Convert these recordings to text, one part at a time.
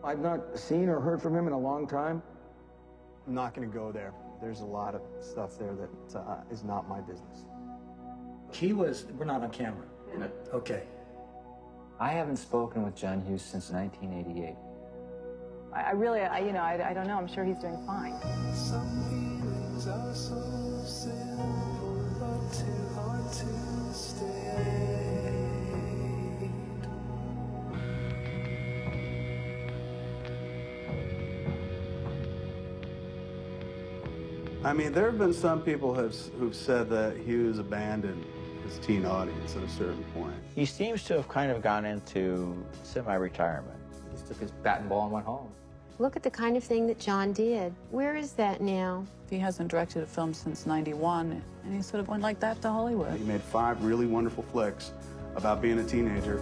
I've not seen or heard from him in a long time. I'm not going to go there. There's a lot of stuff there that is not my business. We're not on camera. No. Okay. I haven't spoken with John Hughes since 1988. I really, you know, I don't know. I'm sure he's doing fine. Some feelings are so simple, but too hard to stay. I mean, there have been some people who've said that Hughes abandoned his teen audience at a certain point. He seems to have kind of gone into semi-retirement. He just took his bat and ball and went home. Look at the kind of thing that John did. Where is that now? He hasn't directed a film since '91, and he sort of went like that to Hollywood. He made 5 really wonderful flicks about being a teenager.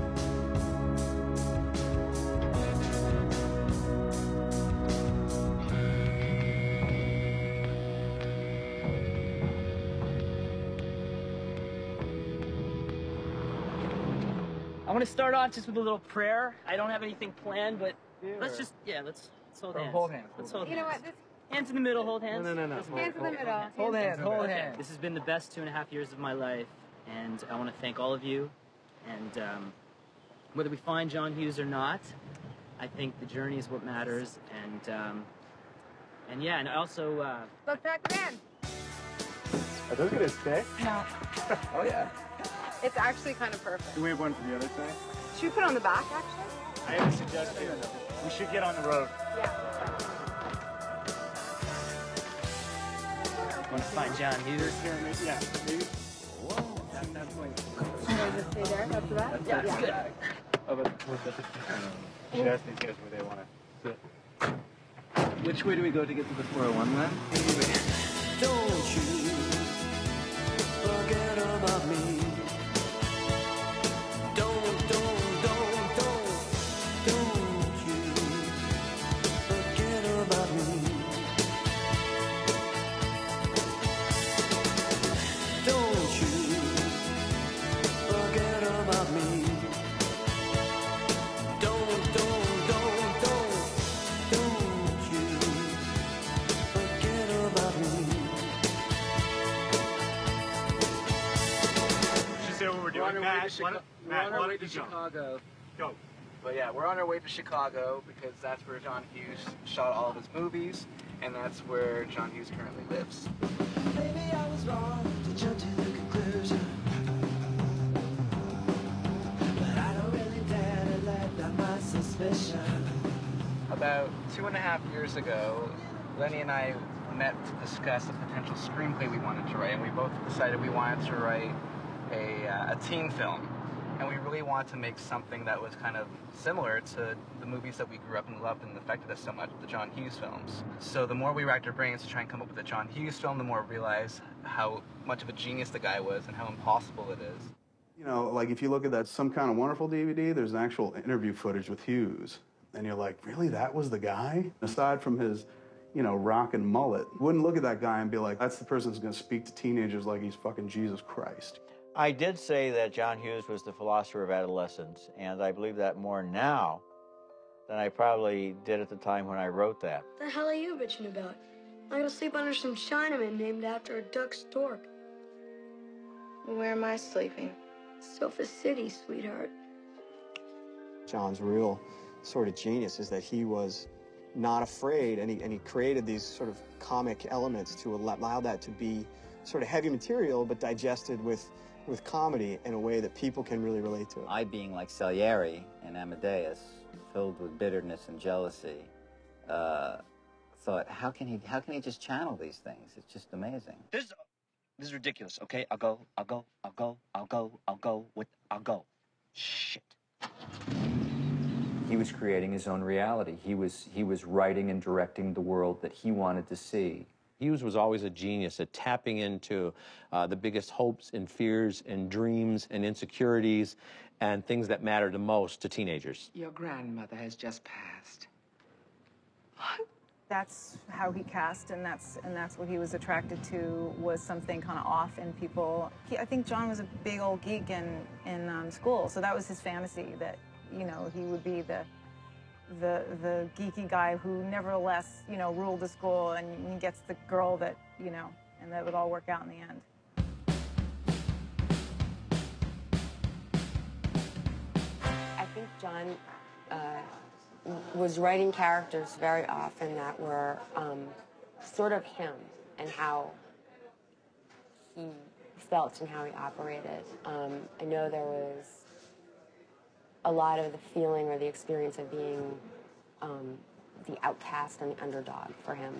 I want to start off just with a little prayer. I don't have anything planned, but let's hold hands. Hold hands. Let's hold You know hands. what? Hands in the middle, hold hands. No. Hands in the middle. Hold hands, hold hands. This has been the best 2.5 years of my life, and I want to thank all of you. And whether we find John Hughes or not, I think the journey is what matters. And yeah, and also. Look back then. Are those going to stay? No. Oh, yeah. It's actually kind of perfect. Do we have one for the other side? Should we put it on the back, actually? I have a suggestion. We should get on the road. Yeah. Want to find John Hughes? Yeah, maybe. Just stay there. That's the back? Yeah, it's good. Oh, but we should ask these guys where they want to sit. Which way do we go to get to the 401 then? Don't you forget about me. Don't you forget about me. Don't you forget about me. Don't you forget about me. Should say what we're doing. Matt, We're on our way to go. Chicago. Go. But yeah, we're on our way to Chicago because that's where John Hughes shot all of his movies, and that's where John Hughes currently lives. Maybe I was wrong to jump to the conclusion, but I don't really dare to let down my suspicion. About 2.5 years ago, Lenny and I met to discuss a potential screenplay we wanted to write, and we both decided we wanted to write a teen film. And we really wanted to make something that was kind of similar to the movies that we grew up and loved and affected us so much, the John Hughes films. So the more we racked our brains to try and come up with a John Hughes film, the more we realized how much of a genius the guy was and how impossible it is. You know, like if you look at that Some Kind of Wonderful DVD, there's actual interview footage with Hughes. And you're like, really, that was the guy? Aside from his, you know, rock and mullet, wouldn't look at that guy and be like, that's the person who's going to speak to teenagers like he's fucking Jesus Christ. I did say that John Hughes was the philosopher of adolescence, and I believe that more now than I probably did at the time when I wrote that. The hell are you bitching about? I gotta sleep under some Chinaman named after a duck stork. Where am I sleeping? Sofa City, sweetheart. John's real sort of genius is that he was not afraid, and he created these sort of comic elements to allow that to be sort of heavy material, but digested with comedy in a way that people can really relate to it. I, being like Salieri and Amadeus, filled with bitterness and jealousy, thought, how can he just channel these things? It's just amazing. This is ridiculous, okay? I'll go. Shit. He was creating his own reality. He was writing and directing the world that he wanted to see. Hughes was always a genius at tapping into the biggest hopes and fears and dreams and insecurities and things that matter the most to teenagers. Your grandmother has just passed. That's how he cast, and that's what he was attracted to, was something kind of off in people. I think John was a big old geek in school, so that was his fantasy, that, you know, he would be the the geeky guy who nevertheless, you know, ruled the school, and he gets the girl that, you know, and that would all work out in the end. I think John was writing characters very often that were sort of him and how he felt and how he operated. I know there was a lot of the feeling or the experience of being the outcast and the underdog for him.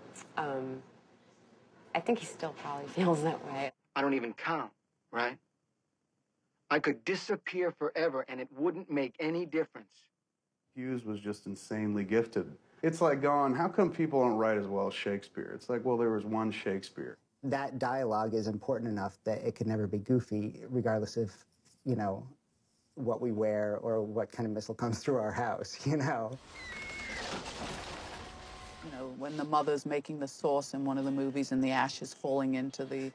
I think he still probably feels that way. I don't even count, right? I could disappear forever and it wouldn't make any difference. Hughes was just insanely gifted. It's like going, how come people don't write as well as Shakespeare? It's like, well, there was one Shakespeare. That dialogue is important enough that it could never be goofy, regardless of, you know, what we wear or what kind of missile comes through our house, you know? You know, when the mother's making the sauce in one of the movies and the ashes falling into the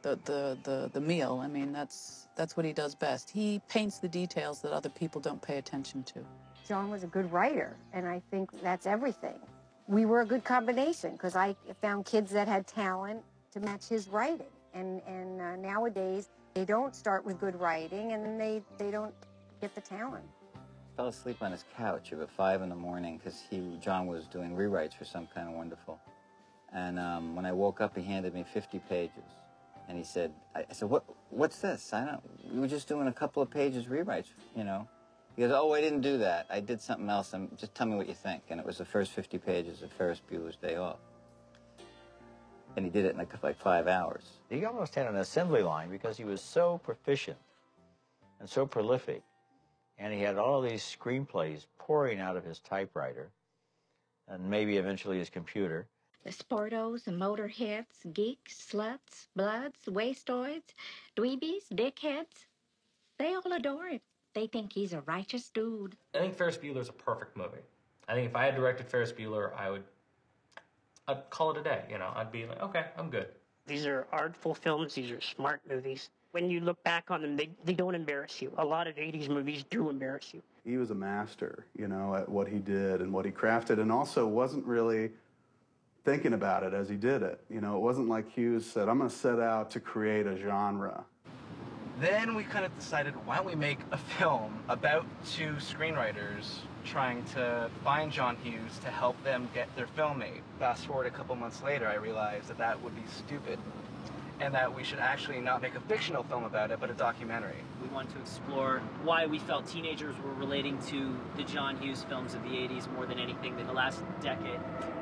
meal, I mean, that's what he does best. He paints the details that other people don't pay attention to. John was a good writer, and I think that's everything. We were a good combination because I found kids that had talent to match his writing. And nowadays, they don't start with good writing, and then they don't get the talent. Fell asleep on his couch at 5 in the morning because John was doing rewrites for Some Kind of Wonderful. And when I woke up, he handed me 50 pages. And he said, I said, what's this? We were just doing a couple of pages rewrites, you know. He goes, oh, I didn't do that. I did something else. Just tell me what you think. And it was the first 50 pages of Ferris Bueller's Day Off. And he did it in like 5 hours. He almost had an assembly line because he was so proficient and so prolific. And he had all these screenplays pouring out of his typewriter and maybe eventually his computer. The sportos and motorheads, geeks, sluts, bloods, wastoids, dweebies, dickheads, they all adore him. They think he's a righteous dude. I think Ferris Bueller's a perfect movie. I think if I had directed Ferris Bueller, I'd call it a day, you know. I'd be like, okay, I'm good. These are artful films. These are smart movies. When you look back on them, they don't embarrass you. A lot of 80s movies do embarrass you. He was a master, you know, at what he did and what he crafted, and also wasn't really thinking about it as he did it. You know, it wasn't like Hughes said, I'm going to set out to create a genre. Then we kind of decided, why don't we make a film about two screenwriters trying to find John Hughes to help them get their film made. Fast forward a couple months later, I realized that that would be stupid, and that we should actually not make a fictional film about it, but a documentary. We wanted to explore why we felt teenagers were relating to the John Hughes films of the 80s more than anything in the last decade.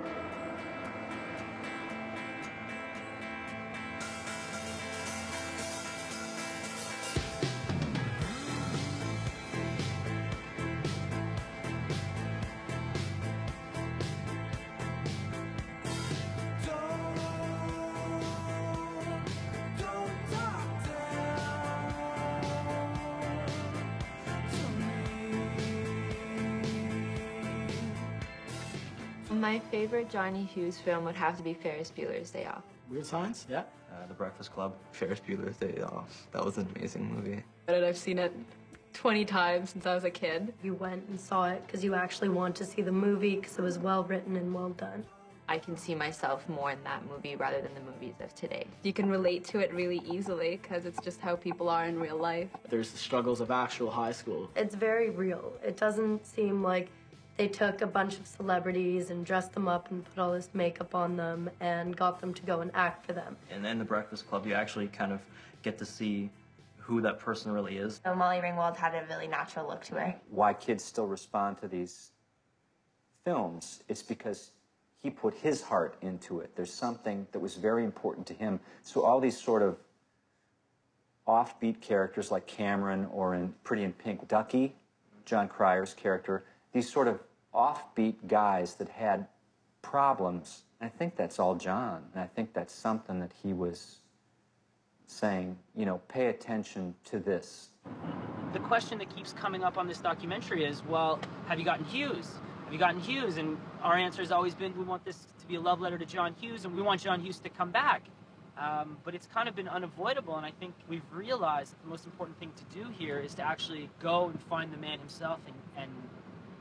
My favorite Johnny Hughes film would have to be Ferris Bueller's Day Off. Weird Science? Yeah. The Breakfast Club, Ferris Bueller's Day Off. That was an amazing movie. And I've seen it 20 times since I was a kid. You went and saw it because you actually want to see the movie because it was well written and well done. I can see myself more in that movie rather than the movies of today. You can relate to it really easily because it's just how people are in real life. There's the struggles of actual high school. It's very real. It doesn't seem like they took a bunch of celebrities and dressed them up and put all this makeup on them and got them to go and act for them. And in The Breakfast Club, you actually kind of get to see who that person really is. So Molly Ringwald had a really natural look to her. Why kids still respond to these films, it's because he put his heart into it. There's something that was very important to him. So all these sort of offbeat characters like Cameron or in Pretty in Pink, Ducky, John Cryer's character, these sort of offbeat guys that had problems. I think that's all John. And I think that's something that he was saying, you know, pay attention to this. The question that keeps coming up on this documentary is, well, have you gotten Hughes? Have you gotten Hughes? And our answer has always been, we want this to be a love letter to John Hughes, and we want John Hughes to come back. But it's kind of been unavoidable, and I think we've realized that the most important thing to do here is to actually go and find the man himself and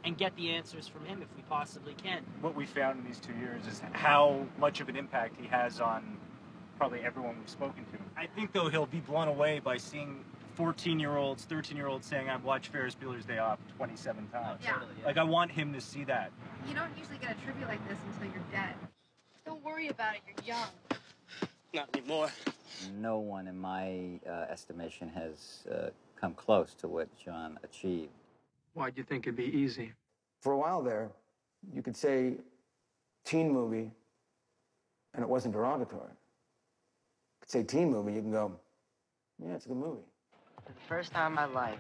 and get the answers from him if we possibly can. What we found in these 2 years is how much of an impact he has on probably everyone we've spoken to. I think, though, he'll be blown away by seeing 14-year-olds, 13-year-olds saying, I've watched Ferris Bueller's Day Off 27 times. Yeah. Like, I want him to see that. You don't usually get a tribute like this until you're dead. Don't worry about it, you're young. Not anymore. No one, in my estimation, has come close to what John achieved. Why'd you think it'd be easy? For a while there, you could say teen movie, and it wasn't derogatory. You could say teen movie, you can go, yeah, it's a good movie. For the first time in my life,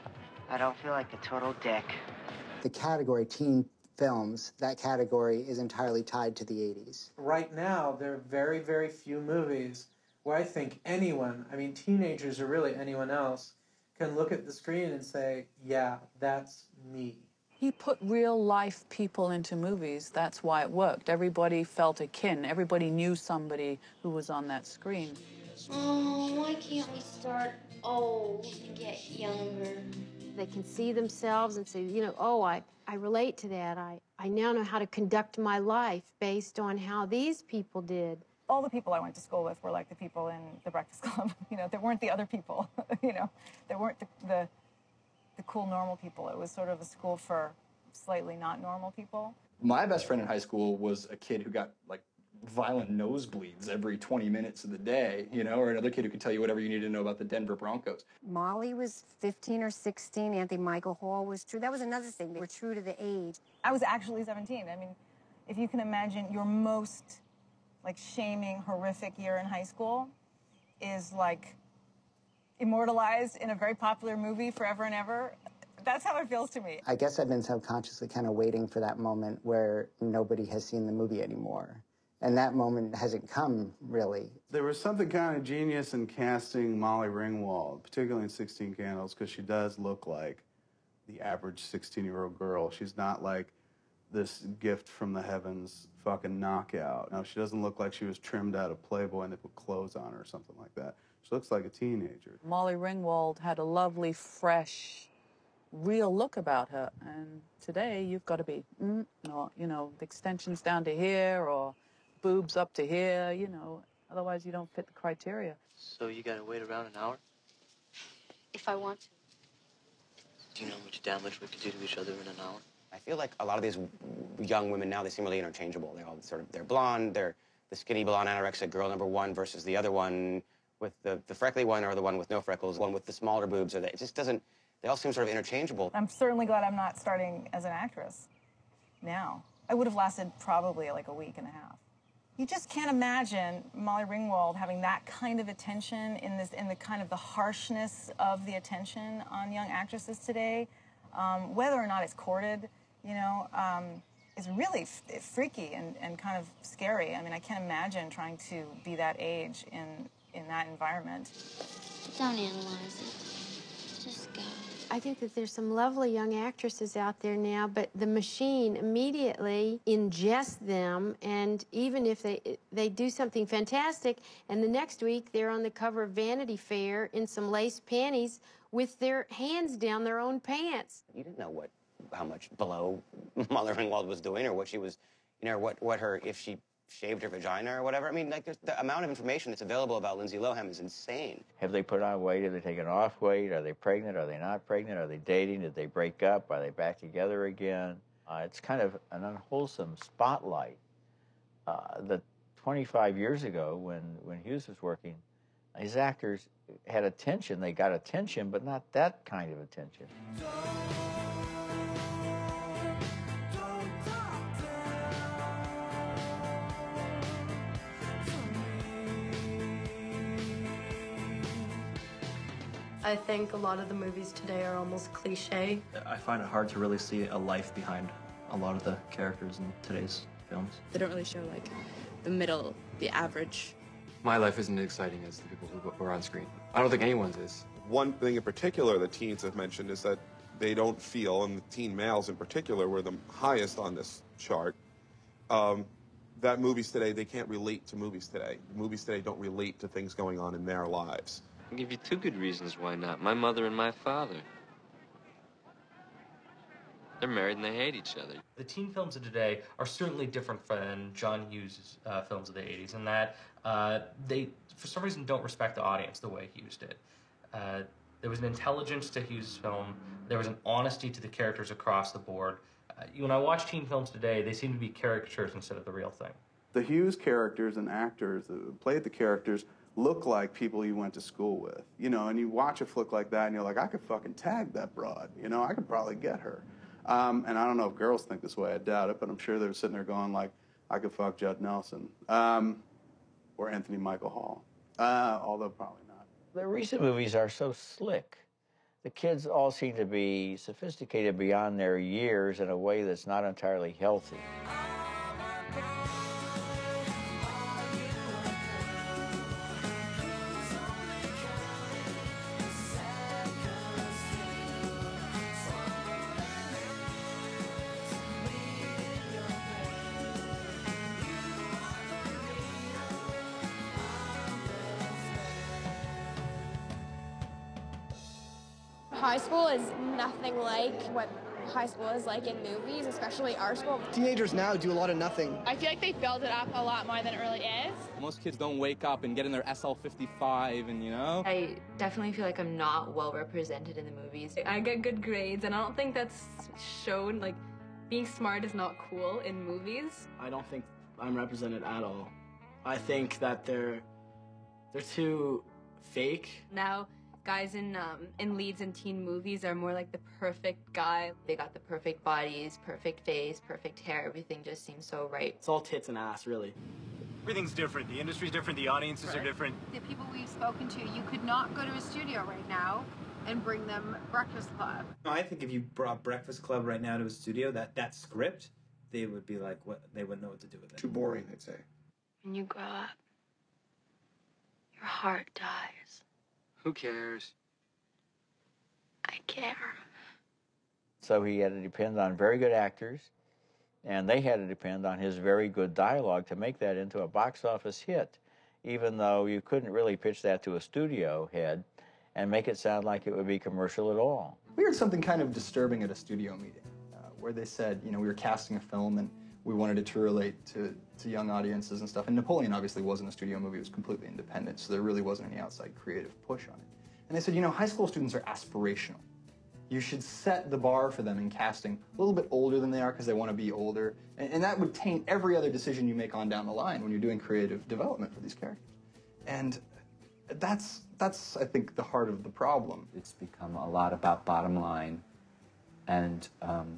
I don't feel like a total dick. The category teen films, that category is entirely tied to the 80s. Right now, there are very, very few movies where I think anyone, I mean teenagers or really anyone else, can look at the screen and say, yeah, that's me. He put real life people into movies. That's why it worked. Everybody felt akin. Everybody knew somebody who was on that screen. Oh, why can't we start old and get younger? They can see themselves and say, you know, oh, I relate to that. I now know how to conduct my life based on how these people did. All the people I went to school with were like the people in The Breakfast Club. You know, there weren't the other people. You know, there weren't the cool, normal people. It was sort of a school for slightly not normal people. My best friend in high school was a kid who got, like, violent nosebleeds every 20 minutes of the day, you know, or another kid who could tell you whatever you needed to know about the Denver Broncos. Molly was 15 or 16. Anthony Michael Hall was true. That was another thing. They were true to the age. I was actually 17. I mean, if you can imagine your most, like, shaming, horrific year in high school is, like, immortalized in a very popular movie forever and ever. That's how it feels to me. I guess I've been subconsciously kind of waiting for that moment where nobody has seen the movie anymore. And that moment hasn't come, really. There was something kind of genius in casting Molly Ringwald, particularly in 16 Candles, because she does look like the average 16-year-old girl. She's not like this gift from the heavens fucking knockout. No, she doesn't look like she was trimmed out of Playboy and they put clothes on her or something like that. She looks like a teenager. Molly Ringwald had a lovely, fresh, real look about her. And today, you've got to be, or, you know, the extensions down to here, or boobs up to here, you know. Otherwise, you don't fit the criteria. So you gotta wait around an hour? If I want to. Do you know how much damage we could do to each other in an hour? I feel like a lot of these young women now, they seem really interchangeable. They all sort of, they're blonde, they're the skinny blonde anorexic girl #1 versus the other one with the freckly one, or the one with no freckles, one with the smaller boobs, or it just doesn't, they all seem sort of interchangeable. I'm certainly glad I'm not starting as an actress now. I would have lasted probably like a week and a half. You just can't imagine Molly Ringwald having that kind of attention in the kind of the harshness of the attention on young actresses today. Whether or not it's courted, you know, is really freaky and kind of scary. I mean, I can't imagine trying to be that age in that environment. Don't analyze it. Just go. I think that there's some lovely young actresses out there now, but the machine immediately ingests them, and even if they do something fantastic, and the next week they're on the cover of Vanity Fair in some lace panties with their hands down their own pants. You didn't know how much below Molly Ringwald was doing, or what she was, you know, what her, if she shaved her vagina or whatever. I mean, like, the amount of information that's available about Lindsay Lohan is insane. Have they put on weight? Have they taken off weight? Are they pregnant? Are they not pregnant? Are they dating? Did they break up? Are they back together again? It's kind of an unwholesome spotlight that 25 years ago, when Hughes was working, his actors had attention. They got attention, but not that kind of attention. I think a lot of the movies today are almost cliche. I find it hard to really see a life behind a lot of the characters in today's films. They don't really show, like, the middle, the average. My life isn't as exciting as the people who are on screen. I don't think anyone's is. One thing in particular that teens have mentioned is that they don't feel, and the teen males in particular were the highest on this chart, that movies today, they can't relate to movies today. Movies today don't relate to things going on in their lives. I'll give you two good reasons why not. My mother and my father. They're married and they hate each other. The teen films of today are certainly different than John Hughes' films of the 80s in that they, for some reason, don't respect the audience the way Hughes did. There was an intelligence to Hughes' film. There was an honesty to the characters across the board. When I watch teen films today, they seem to be caricatures instead of the real thing. The Hughes characters and actors that played the characters look like people you went to school with, you know, and you watch a flick like that and you're like, I could fucking tag that broad, you know, I could probably get her. And I don't know if girls think this way, I doubt it, but I'm sure they're sitting there going like, I could fuck Judd Nelson, or Anthony Michael Hall, although probably not. The recent movies are so slick. The kids all seem to be sophisticated beyond their years in a way that's not entirely healthy. High school is nothing like what high school is like in movies, especially our school. Teenagers now do a lot of nothing. I feel like they build it up a lot more than it really is. Most kids don't wake up and get in their SL55 and, you know? I definitely feel like I'm not well represented in the movies. I get good grades, and I don't think that's shown. Like, being smart is not cool in movies. I don't think I'm represented at all. I think that they're too fake. Now, guys in leads in teen movies are more like the perfect guy. They got the perfect bodies, perfect face, perfect hair. Everything just seems so right. It's all tits and ass, really. Everything's different. The industry's different. The audiences are different. The people we've spoken to, you could not go to a studio right now and bring them Breakfast Club. I think if you brought Breakfast Club right now to a studio, that script, they would be like, what? They wouldn't know what to do with it. Too boring, they'd say. When you grow up, your heart dies. Who cares? I care. So he had to depend on very good actors, and they had to depend on his very good dialogue to make that into a box office hit, even though you couldn't really pitch that to a studio head and make it sound like it would be commercial at all. We heard something kind of disturbing at a studio meeting where they said, you know, we were casting a film and we wanted it to relate to young audiences and stuff. And Napoleon obviously wasn't a studio movie, it was completely independent, so there really wasn't any outside creative push on it. And they said, you know, high school students are aspirational. You should set the bar for them in casting a little bit older than they are because they want to be older. And that would taint every other decision you make on down the line when you're doing creative development for these characters. And that's I think, the heart of the problem. It's become a lot about bottom line and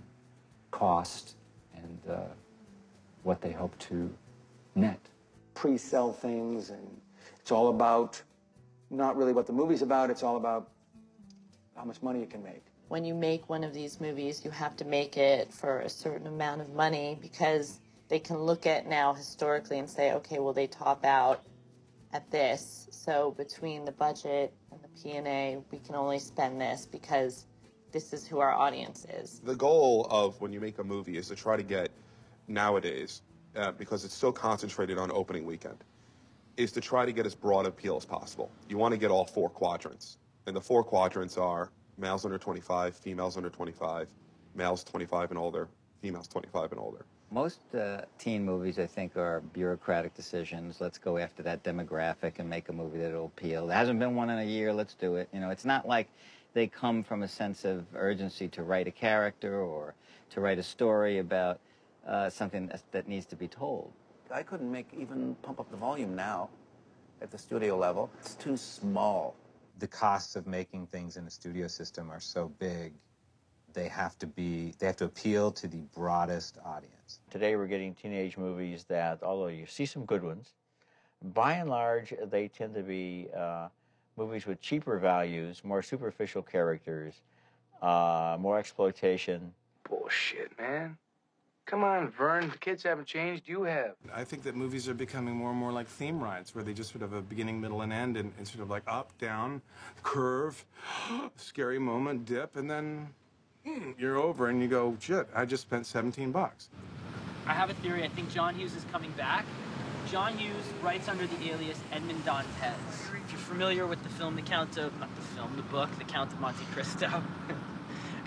cost and what they hope to net. Pre-sell things, and it's all about not really what the movie's about, it's all about how much money you can make. When you make one of these movies, you have to make it for a certain amount of money because they can look at now historically and say, okay, well, they top out at this. So between the budget and the P&A, we can only spend this because this is who our audience is. The goal of when you make a movie is to try to get, nowadays, because it's so concentrated on opening weekend, is to try to get as broad appeal as possible. You want to get all 4 quadrants. And the 4 quadrants are males under 25, females under 25, males 25 and older, females 25 and older. Most teen movies, I think, are bureaucratic decisions. Let's go after that demographic and make a movie that'll appeal. There hasn't been one in a year, let's do it. You know, it's not like they come from a sense of urgency to write a character or to write a story about something that needs to be told. I couldn't even pump up the volume now at the studio level. It's too small. The costs of making things in a studio system are so big, they have to appeal to the broadest audience. Today we're getting teenage movies that, although you see some good ones, by and large they tend to be movies with cheaper values, more superficial characters, more exploitation. Bullshit, man. Come on, Vern. The kids haven't changed. You have. I think that movies are becoming more and more like theme rides, where they just sort of have a beginning, middle, and end, and sort of like up, down, curve, scary moment, dip, and then you're over, and you go, shit, I just spent $17. I have a theory. I think John Hughes is coming back. John Hughes writes under the alias Edmond Dantes. If you're familiar with the film, the book, The Count of Monte Cristo.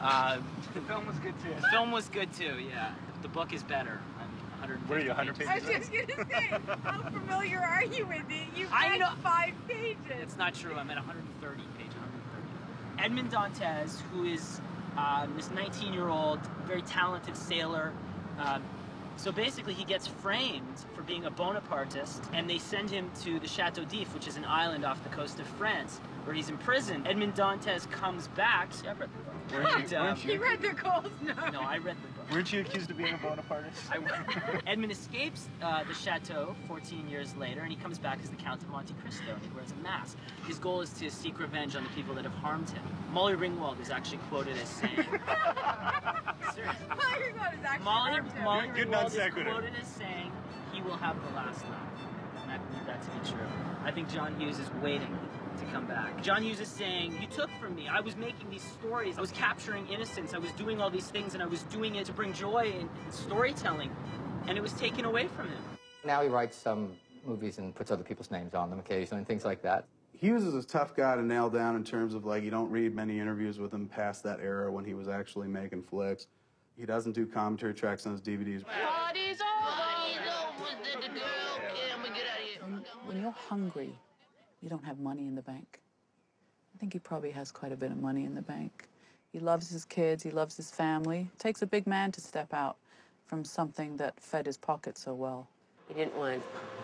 The film was good too. The film was good too. Yeah. The book is better. I'm 150 What are you, 100 pages? I was just gonna say, how familiar are you with it? You've I read know. 5 pages. It's not true. I'm at 130, page 130. Edmond Dantes, who is this 19-year-old, very talented sailor. So basically, he gets framed for being a Bonapartist, and they send him to the Chateau d'If, which is an island off the coast of France, where he's imprisoned. Edmond Dantes comes back. See, I've read the book. Weren't you? You read the goals? No. No, I read the book. Weren't you accused of being a Bonapartist? Edmund escapes the chateau 14 years later, and he comes back as the Count of Monte Cristo, and he wears a mask. His goal is to seek revenge on the people that have harmed him. Molly Ringwald is actually quoted as saying... Seriously. Molly Ringwald is actually Molly Good Ringwald non is sequitur. quoted as saying he will have the last laugh. And I believe that to be true. I think John Hughes is waiting to come back. John Hughes is saying, you took from me. I was making these stories. I was capturing innocence. I was doing all these things, and I was doing it to bring joy in storytelling. And it was taken away from him. Now he writes some movies and puts other people's names on them occasionally and things like that. Hughes is a tough guy to nail down in terms of, like, you don't read many interviews with him past that era when he was actually making flicks. He doesn't do commentary tracks on his DVDs. Party's over. The girl, can we get out of here? When you're hungry, you don't have money in the bank. I think he probably has quite a bit of money in the bank. He loves his kids, he loves his family. It takes a big man to step out from something that fed his pocket so well. He didn't want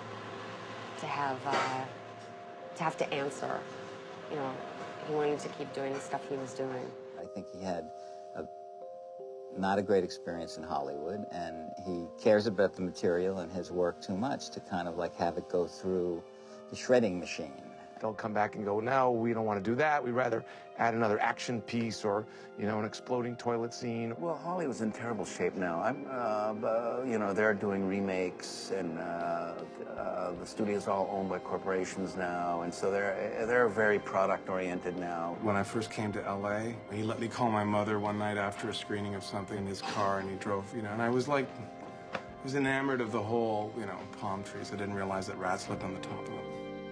to have to answer. You know, he wanted to keep doing the stuff he was doing. I think he had not a great experience in Hollywood, and he cares about the material and his work too much to kind of like have it go through the shredding machine. They'll come back and go, no, we don't want to do that. We'd rather add another action piece or, you know, an exploding toilet scene. Well, Hollywood's in terrible shape now. You know, they're doing remakes, and the studio's all owned by corporations now, and so they're very product-oriented now. When I first came to LA, he let me call my mother one night after a screening of something in his car, and he drove, you know, and I was like, I was enamored of the whole, you know, palm trees. I didn't realize that rats lived on the top of them.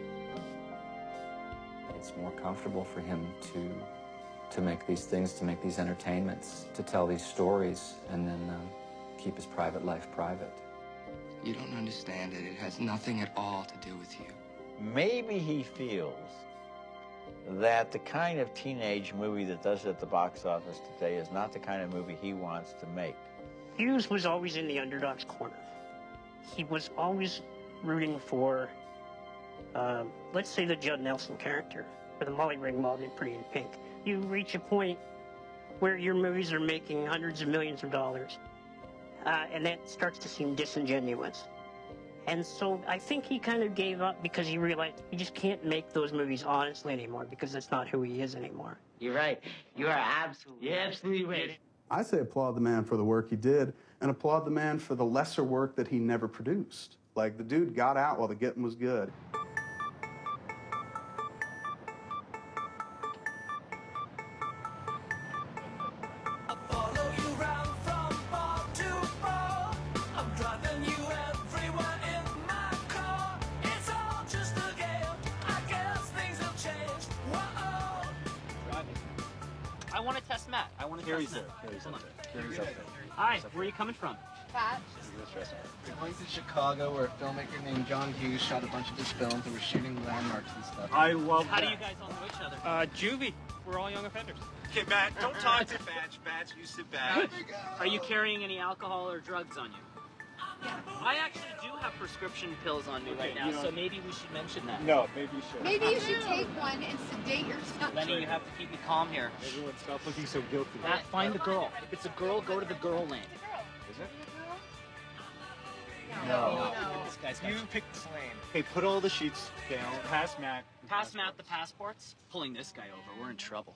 It's more comfortable for him to make these things, to make these entertainments, to tell these stories, and then keep his private life private. You don't understand it. It has nothing at all to do with you. Maybe he feels that the kind of teenage movie that does it at the box office today is not the kind of movie he wants to make. Hughes was always in the underdog's corner. He was always rooting for, let's say, the Judd Nelson character, or the Molly Ringwald in Pretty in Pink. You reach a point where your movies are making hundreds of millions of dollars, and that starts to seem disingenuous. And so I think he kind of gave up because he realized he just can't make those movies honestly anymore, because that's not who he is anymore. You're right. You are absolutely right. I say applaud the man for the work he did, and applaud the man for the lesser work that he never produced. Like, the dude got out while the getting was good. I want to test Matt. I want to test Matt. Hold on. Carrie's up there. Hi, where are you coming from? Pat. I went to Chicago where a filmmaker named John Hughes shot a bunch of his films and we're shooting landmarks and stuff. I love How that. do you guys all know each other? Juvie. We're all young offenders. Okay, Matt, don't talk to Batch. Batch, you sit back. Are you carrying any alcohol or drugs on you? I actually do have prescription pills on me right now, so maybe we should mention that. No, maybe you should. Maybe you should take one and sedate yourself. Lenny, you have to keep me calm here. Everyone, stop looking so guilty. Matt, find the girl. If it's a girl, go to the girl lane. Is it? No. This guy's you pick this lane. Hey, put all the sheets down. Pass Matt. Pass Matt the passports. Pulling this guy over. We're in trouble.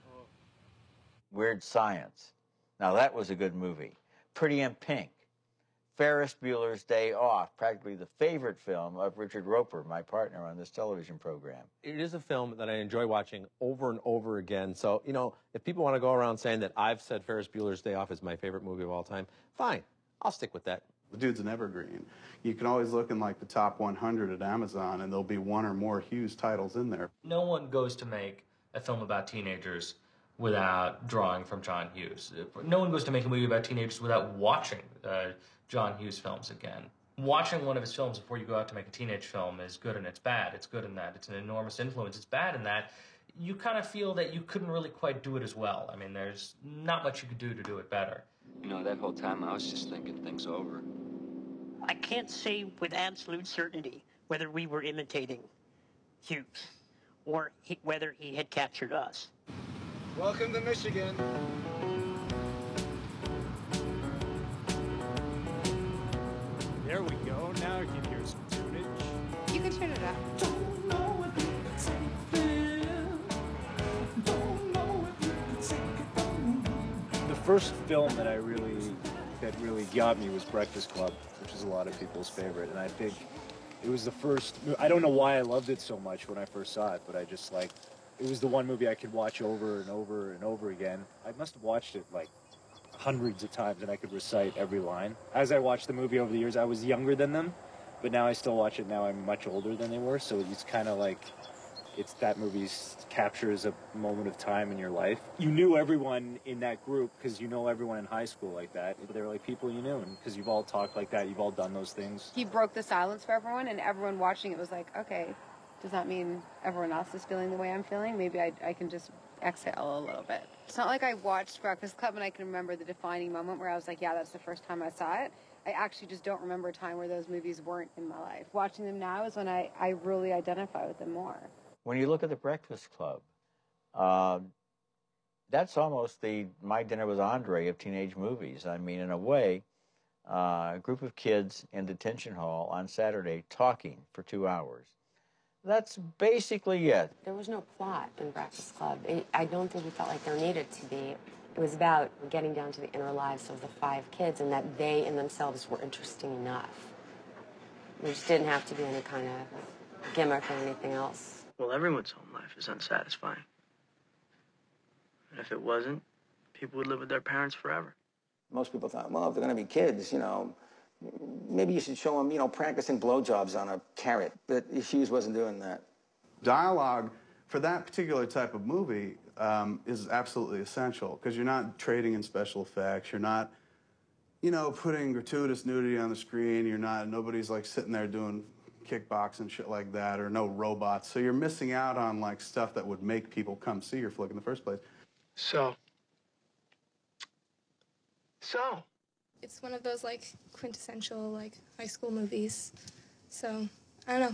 Weird Science. Now that was a good movie. Pretty in Pink. Ferris Bueller's Day Off, practically the favorite film of Richard Roper, my partner on this television program. It is a film that I enjoy watching over and over again. So, you know, if people want to go around saying that I've said Ferris Bueller's Day Off is my favorite movie of all time, fine. I'll stick with that. The dude's an evergreen. You can always look in, like, the top 100 at Amazon, and there'll be one or more Hughes titles in there. No one goes to make a film about teenagers without drawing from John Hughes. No one goes to make a movie about teenagers without watching John Hughes films again. Watching one of his films before you go out to make a teenage film is good and it's bad. It's good in that it's an enormous influence. It's bad in that you kind of feel that you couldn't really quite do it as well. I mean, there's not much you could do to do it better. You know, that whole time I was just thinking things over. I can't say with absolute certainty whether we were imitating Hughes or whether he had captured us. Welcome to Michigan. There we go. Now you can hear some tunage. You can turn it up. The first film that really got me was Breakfast Club, which is a lot of people's favorite, and I think it was the first. I don't know why I loved it so much when I first saw it, but I just like it was the one movie I could watch over and over and over again. I must have watched it like hundreds of times, and I could recite every line. As I watched the movie over the years, I was younger than them, but now I still watch it. Now I'm much older than they were, so it's kind of like it's that movie captures a moment of time in your life. You knew everyone in that group because you know everyone in high school like that. They were like people you knew, and because you've all talked like that, you've all done those things. He broke the silence for everyone, and everyone watching it was like, okay, does that mean everyone else is feeling the way I'm feeling? Maybe I can just exhale a little bit. It's not like I watched Breakfast Club and I can remember the defining moment where I was like, yeah, that's the first time I saw it. I actually just don't remember a time where those movies weren't in my life. Watching them now is when I really identify with them more. When you look at The Breakfast Club, that's almost the My Dinner with Andre of teenage movies. I mean, in a way, a group of kids in detention hall on Saturday talking for 2 hours. That's basically it. There was no plot in Breakfast Club. I don't think we felt like there needed to be. It was about getting down to the inner lives of the 5 kids and that they in themselves were interesting enough. There just didn't have to be any kind of gimmick or anything else. Well, everyone's home life is unsatisfying. And if it wasn't, people would live with their parents forever. Most people thought, well, if they're going to be kids, you know, maybe you should show them, you know, practicing blowjobs on a carrot. But Hughes wasn't doing that. Dialogue for that particular type of movie is absolutely essential because you're not trading in special effects. You're not, you know, putting gratuitous nudity on the screen. Nobody's like sitting there doing kickbox and shit like that, or no robots. So you're missing out on like stuff that would make people come see your flick in the first place. So. It's one of those like quintessential like high school movies. So I don't know,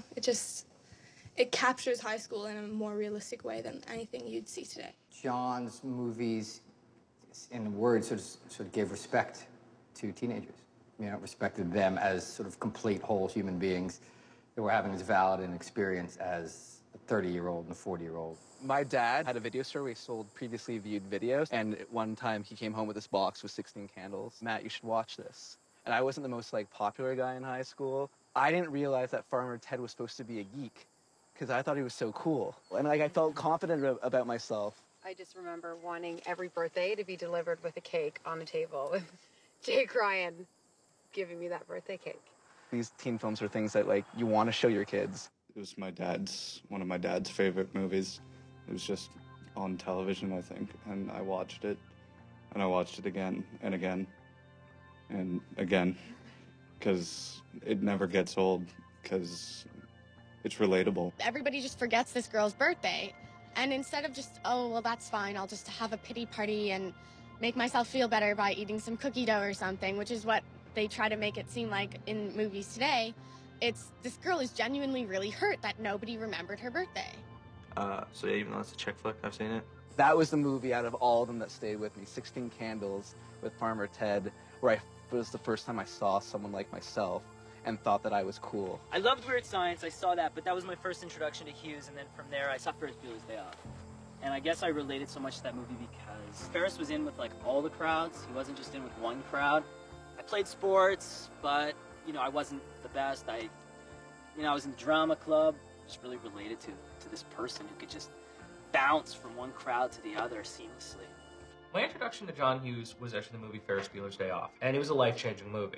it captures high school in a more realistic way than anything you'd see today. John's movies, in words, sort of gave respect to teenagers. You know, respected them as sort of complete whole human beings that were having as valid an experience as a 30-year-old and a 40-year-old. My dad had a video store where he sold previously viewed videos, and at one time he came home with this box with 16 candles. Matt, you should watch this. And I wasn't the most like popular guy in high school. I didn't realize that Farmer Ted was supposed to be a geek because I thought he was so cool. And like I felt confident about myself. I just remember wanting every birthday to be delivered with a cake on the table with Jake Ryan giving me that birthday cake. These teen films are things that like you want to show your kids. It was one of my dad's favorite movies. It was just on television, I think, and I watched it, and I watched it again and again and again, because it never gets old, because it's relatable. Everybody just forgets this girl's birthday, and instead of just, oh, well, that's fine, I'll just have a pity party and make myself feel better by eating some cookie dough or something, which is what they try to make it seem like in movies today, it's this girl is genuinely really hurt that nobody remembered her birthday. So yeah, even though it's a chick flick, I've seen it. That was the movie out of all of them that stayed with me, 16 Candles with Farmer Ted, where it was the first time I saw someone like myself and thought that I was cool. I loved Weird Science, I saw that, but that was my first introduction to Hughes, and then from there I saw Ferris Bueller's Day Off. And I guess I related so much to that movie because Ferris was in with like all the crowds, he wasn't just in with one crowd. I played sports, but, you know, I wasn't the best. I was in the drama club, just really related to this person who could just bounce from one crowd to the other seamlessly. My introduction to John Hughes was actually the movie Ferris Bueller's Day Off, and it was a life-changing movie.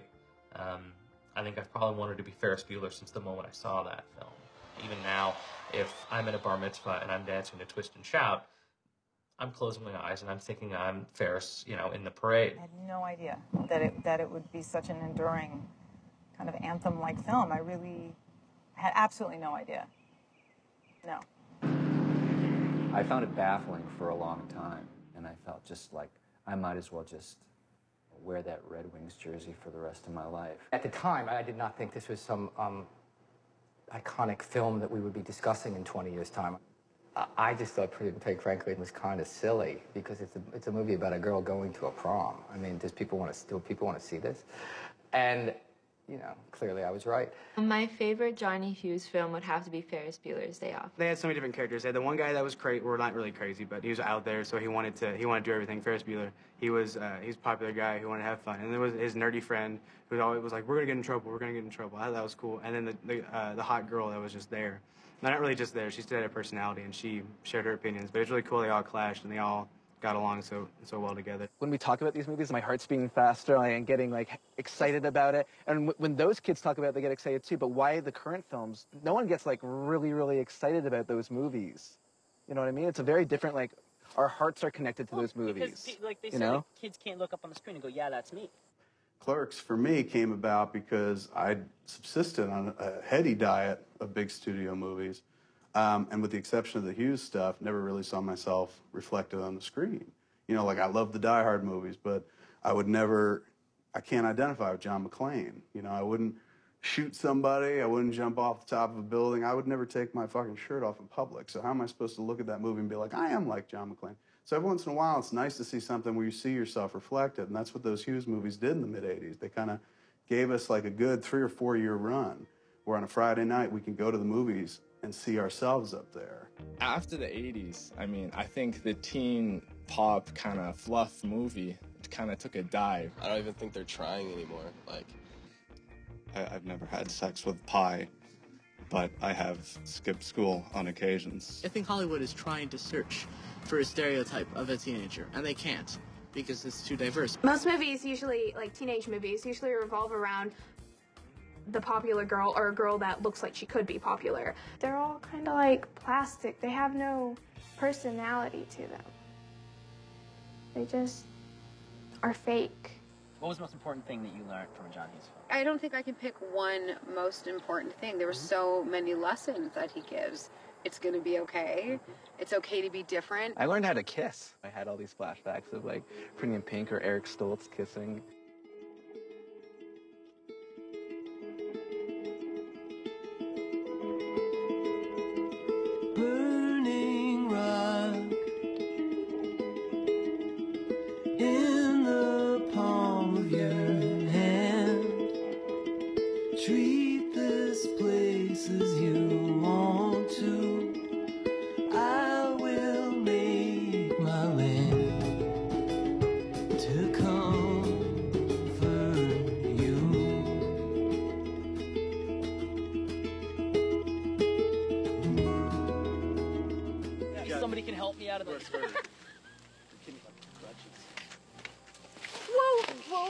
I think I've probably wanted to be Ferris Bueller since the moment I saw that film. Even now, if I'm in a bar mitzvah and I'm dancing to Twist and Shout, I'm closing my eyes and I'm thinking I'm Ferris, in the parade. I had no idea that it would be such an enduring kind of anthem-like film. I really had absolutely no idea. No. I found it baffling for a long time, and I felt just like I might as well just wear that Red Wings jersey for the rest of my life. At the time, I did not think this was some iconic film that we would be discussing in 20 years' time. I just thought Pretty in Pink, frankly, it was kind of silly because it's a movie about a girl going to a prom. I mean, do people want to see this? And clearly I was right. My favorite Johnny Hughes film would have to be Ferris Bueller's Day Off. They had so many different characters. They had the one guy that was crazy, well, not really crazy, but he was out there, so he wanted to do everything. Ferris Bueller. He's a popular guy who wanted to have fun. And there was his nerdy friend who always was like, we're gonna get in trouble, we're gonna get in trouble. I thought that was cool. And then the hot girl that was just there. Not really just there, she still had a personality and she shared her opinions. But it's really cool they all clashed and they all got along so well together. When we talk about these movies, my heart's beating faster and getting excited about it. And when those kids talk about it, they get excited too. But why the current films? No one gets really, really excited about those movies. You know what I mean? It's a very different our hearts are connected to those movies. Because, like they said, kids can't look up on the screen and go, "Yeah, that's me." Clerks, for me, came about because I subsisted on a heady diet of big studio movies. And with the exception of the Hughes stuff, never really saw myself reflected on the screen. I love the Die Hard movies, but I can't identify with John McClane. I wouldn't shoot somebody, I wouldn't jump off the top of a building, I would never take my fucking shirt off in public. So how am I supposed to look at that movie and be like, I am like John McClane? So every once in a while, it's nice to see something where you see yourself reflected, and that's what those Hughes movies did in the mid-'80s. They kind of gave us a good 3 or 4 year run, where on a Friday night we can go to the movies and see ourselves up there. After the 80s, I think the teen pop kind of fluff movie kind of took a dive. I don't even think they're trying anymore. I've never had sex with pie, but I have skipped school on occasions. I think Hollywood is trying to search for a stereotype of a teenager, and they can't because it's too diverse. Most movies usually, teenage movies, usually revolve around the popular girl or a girl that looks like she could be popular. They're all kind of like plastic. They have no personality to them. They just are fake. What was the most important thing that you learned from a John Hughes film? I don't think I can pick one most important thing. There were so many lessons that he gives. It's gonna be okay. It's okay to be different. I learned how to kiss. I had all these flashbacks of Pretty in Pink or Eric Stoltz kissing. Burning rock in the palm of your hand. Treat this place as you want to. I will make my land to comfort you. Somebody can help me out of this. Whoa, whoa.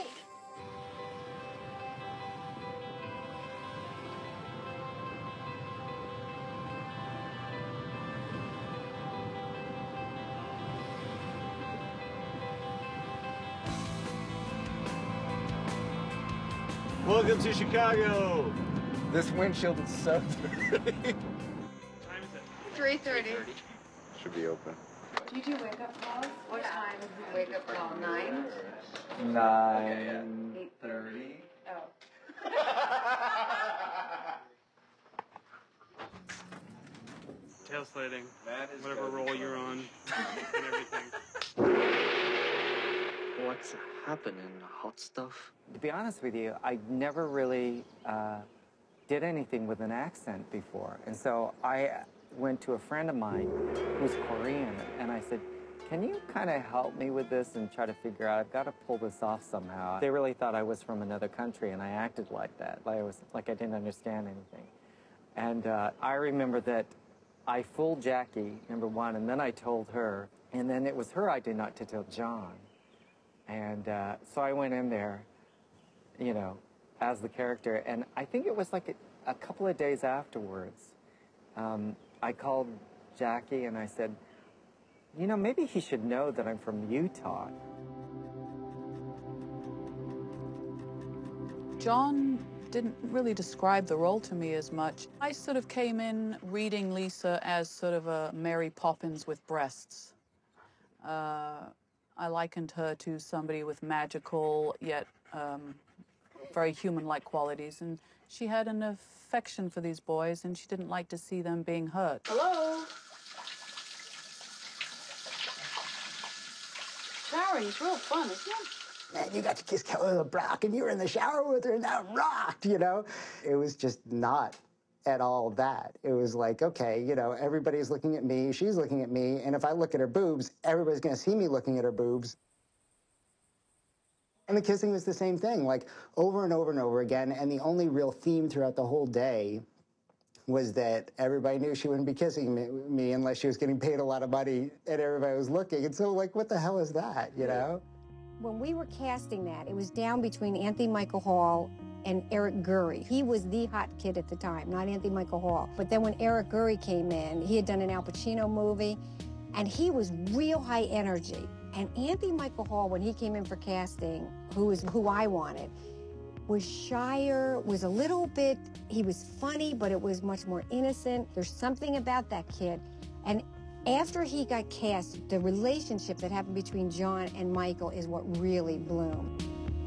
Welcome to Chicago. This windshield is so dirty. 3:30. Should be open. Do you do wake-up calls? What time is the wake-up call? 9? 9:30. Oh. Tail sliding, whatever role you're on, and everything. What's happening, hot stuff? To be honest with you, I never really did anything with an accent before. And so I went to a friend of mine who's Korean, and I said, can you kind of help me with this and try to figure out, I've got to pull this off somehow. They really thought I was from another country, and I acted like that, like I didn't understand anything. And I remember that I fooled Jackie, number one, and then I told her, and then it was her idea not to tell John. And so I went in there, as the character, and I think it was like a couple of days afterwards, I called Jackie and I said, you know, maybe he should know that I'm from Utah. John didn't really describe the role to me as much. I sort of came in reading Lisa as sort of a Mary Poppins with breasts. I likened her to somebody with magical yet very human-like qualities, and she had an affection for these boys, and she didn't like to see them being hurt. Hello? Showering's real fun, isn't it? Man, you got to kiss Kelly LeBrock, and you were in the shower with her, and that rocked, you know? It was just not at all that. It was like, okay, you know, everybody's looking at me, she's looking at me, and if I look at her boobs, everybody's gonna see me looking at her boobs. And the kissing was the same thing, like over and over and over again, and the only real theme throughout the whole day was that everybody knew she wouldn't be kissing me unless she was getting paid a lot of money and everybody was looking. And so, like, what the hell is that, you know? When we were casting that, it was down between Anthony Michael Hall and Eric Gurry. He was the hot kid at the time, not Anthony Michael Hall. But then when Eric Gurry came in, he had done an Al Pacino movie, and he was real high energy. And Anthony Michael Hall, when he came in for casting, who I wanted, was shyer, was a little bit, he was funny, but it was much more innocent. There's something about that kid. And after he got cast, the relationship that happened between John and Michael is what really bloomed.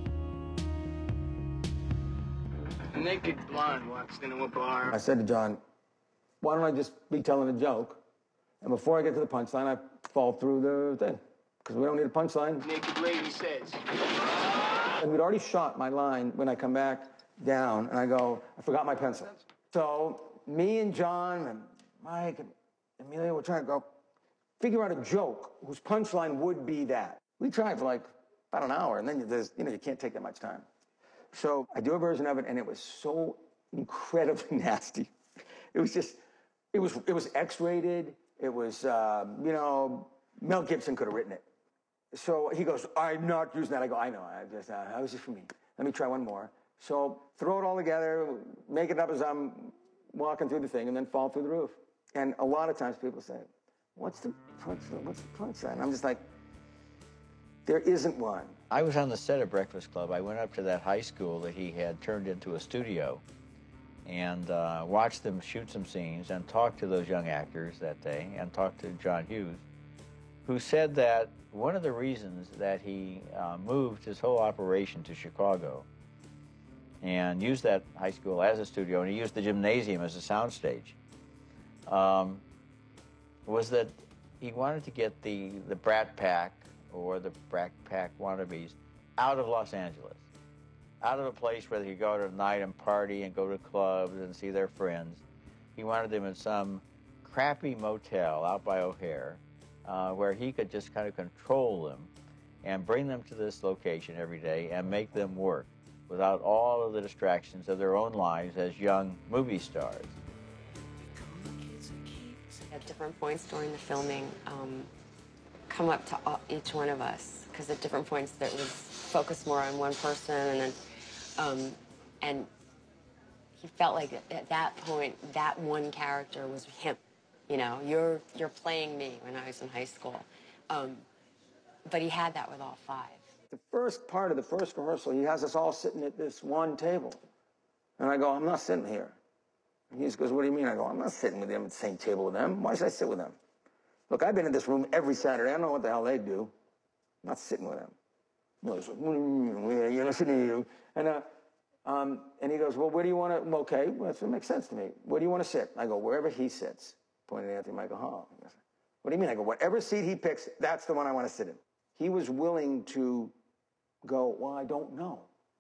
A naked blonde walks into a bar. I said to John, why don't I just be telling a joke, and before I get to the punchline, I fall through the thing, because we don't need a punchline. Naked lady says. And we'd already shot my line when I come back down, and I go, I forgot my pencil. So me and John and Mike and Amelia were trying to go figure out a joke whose punchline would be that. We tried for like about an hour, and then you can't take that much time. So I do a version of it, and it was so incredibly nasty. It was just, it was X-rated. It was, you know, Mel Gibson could have written it. So he goes, I'm not using that. I go, I know, I was just for me. Let me try one more. So throw it all together, make it up as I'm walking through the thing, and then fall through the roof. And a lot of times people say, what's the punchline? I'm just like, there isn't one. I was on the set of Breakfast Club. I went up to that high school that he had turned into a studio and watched them shoot some scenes and talked to those young actors that day and talked to John Hughes, who said that one of the reasons that he moved his whole operation to Chicago and used that high school as a studio, and he used the gymnasium as a soundstage, was that he wanted to get the Brat Pack or the Brat Pack wannabes out of Los Angeles, out of a place where they could go to a night and party and go to clubs and see their friends. He wanted them in some crappy motel out by O'Hare where he could just kind of control them and bring them to this location every day and make them work without all of the distractions of their own lives as young movie stars. At different points during the filming, come up to each one of us, because at different points there was focused more on one person, and then, and he felt like at that point that one character was him. You know, you're playing me when I was in high school, but he had that with all five. The first part of the first rehearsal, he has us all sitting at this one table, and I go, I'm not sitting here. And he just goes, what do you mean? I go, I'm not sitting with them at the same table with them. Why should I sit with them? Look, I've been in this room every Saturday. I don't know what the hell they do. I'm not sitting with them. No, he's like, you're not sitting with you. And he goes, well, where do you want to, okay, well, that makes sense to me. Where do you want to sit? I go, wherever he sits, pointing at Anthony Michael Hall. He goes, what do you mean? I go, whatever seat he picks, that's the one I want to sit in. He was willing to go, well, I don't know.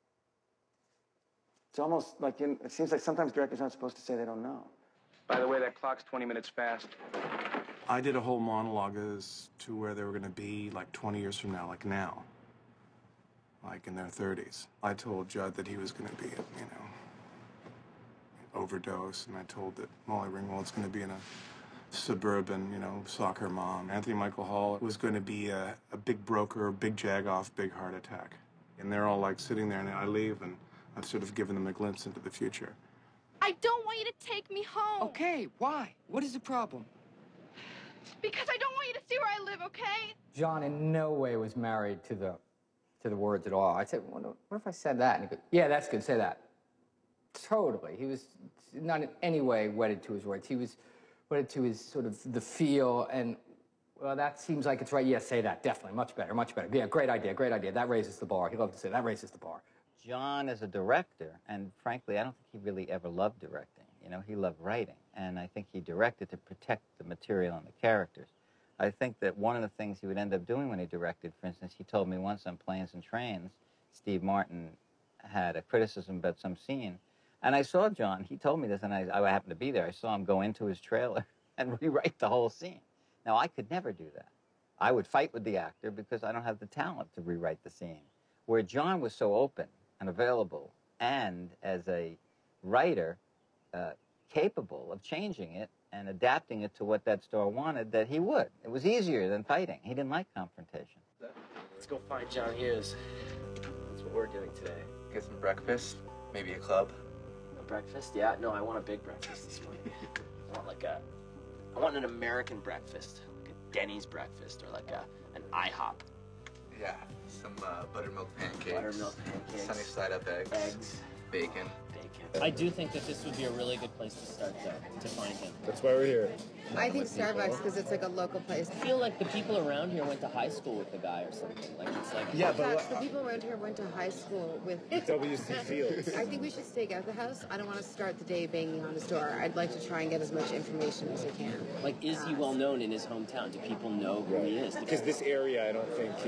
It's almost like, it seems like sometimes directors aren't supposed to say they don't know. By the way, that clock's 20 minutes fast. I did a whole monologue as to where they were going to be like 20 years from now, like now, like in their 30s. I told Judd that he was going to be, you know, overdose, and I told that Molly Ringwald's going to be in a suburban, you know, soccer mom. Anthony Michael Hall was going to be a big broker, big jag-off, big heart attack. And they're all like sitting there, and I leave, and I've sort of given them a glimpse into the future. I don't want you to take me home. Okay, why? What is the problem? Because I don't want you to see where I live, okay? John in no way was married to the words at all. I said, what if I said that? And he goes, yeah, that's good, say that. Totally. He was not in any way wedded to his words. He was wedded to his sort of the feel and, well, that seems like it's right. Yes, say that. Definitely. Much better, much better. Yeah, great idea, great idea. That raises the bar. He loved to say that raises the bar. John is a director, and frankly, I don't think he really ever loved directing. You know, he loved writing, and I think he directed to protect the material and the characters. I think that one of the things he would end up doing when he directed, for instance, he told me once on Planes and Trains, Steve Martin had a criticism about some scene, and I saw John, he told me this, and I happened to be there, I saw him go into his trailer and rewrite the whole scene. Now, I could never do that. I would fight with the actor because I don't have the talent to rewrite the scene. Where John was so open and available, and as a writer, capable of changing it and adapting it to what that star wanted, that he would. It was easier than fighting. He didn't like confrontation. Let's go find John Hughes. That's what we're doing today. Get some breakfast, maybe a club. A breakfast? Yeah, no, I want a big breakfast this morning. I want an American breakfast, like a Denny's breakfast, or like an IHOP. Yeah, some buttermilk pancakes. Buttermilk pancakes. Sunny side up eggs. Bacon. I do think that this would be a really good place to start, though, to find him. That's why we're here. I think Starbucks because it's like a local place. I feel like the people around here went to high school with the guy or something. Like it's like yeah, but the people around here went to high school with W.C. Fields. I think we should stake out the house. I don't want to start the day banging on his door. I'd like to try and get as much information as I can. Like, is he well known in his hometown? Do people know who he is? Because this area, I don't think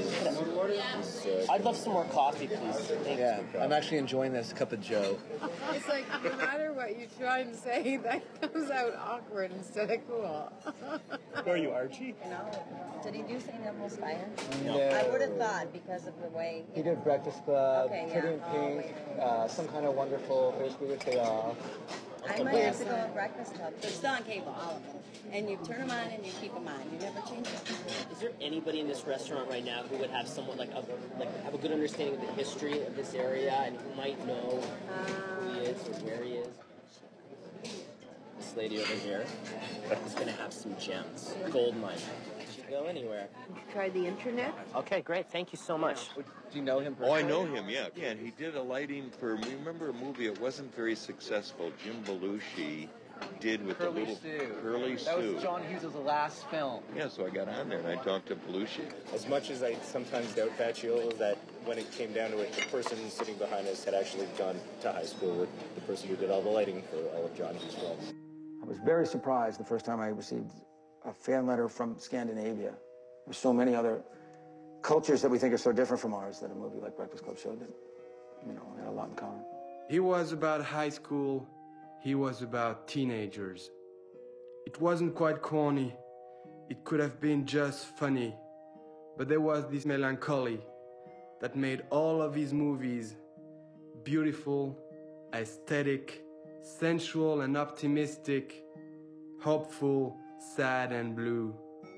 is I'd love some more coffee, please. Yeah, I'm actually enjoying this cup of Joe. It's like no matter what you try and say, that comes out awkward instead of cool. Who are you, Archie? No. Did he do St. Elmo's Fire? No. I would have thought because of the way... He did Breakfast Club, Okay, Pretty yeah. in Pink, Some Kind of Wonderful, Ferris Bueller's Day Off. I might have to go on Breakfast Club. They're still on cable, all of them. And you turn them on and you keep them on. You never change them. Is there anybody in this restaurant right now who would have somewhat like have a good understanding of the history of this area and who might know who he is or where he is? This lady over here is going to have some gems. Gold mine. She go anywhere. Try the internet. Okay, great. Thank you so much. Do you know him? Oh, I know him, yeah. Yeah, and he did a lighting for, remember a movie, it wasn't very successful, Jim Belushi did with Curly the little Sue. Curly That Sue. was John Hughes' last film. Yeah, so I got on there and I talked to Belushi. As much as I sometimes doubt Facciolo, that when it came down to it, the person sitting behind us had actually gone to high school with the person who did all the lighting for all of John Hughes' films. I was very surprised the first time I received a fan letter from Scandinavia. There's so many other cultures that we think are so different from ours that a movie like Breakfast Club showed that, you know, had a lot in common. He was about high school. He was about teenagers. It wasn't quite corny. It could have been just funny. But there was this melancholy that made all of his movies beautiful, aesthetic, sensual and optimistic, hopeful, sad and blue.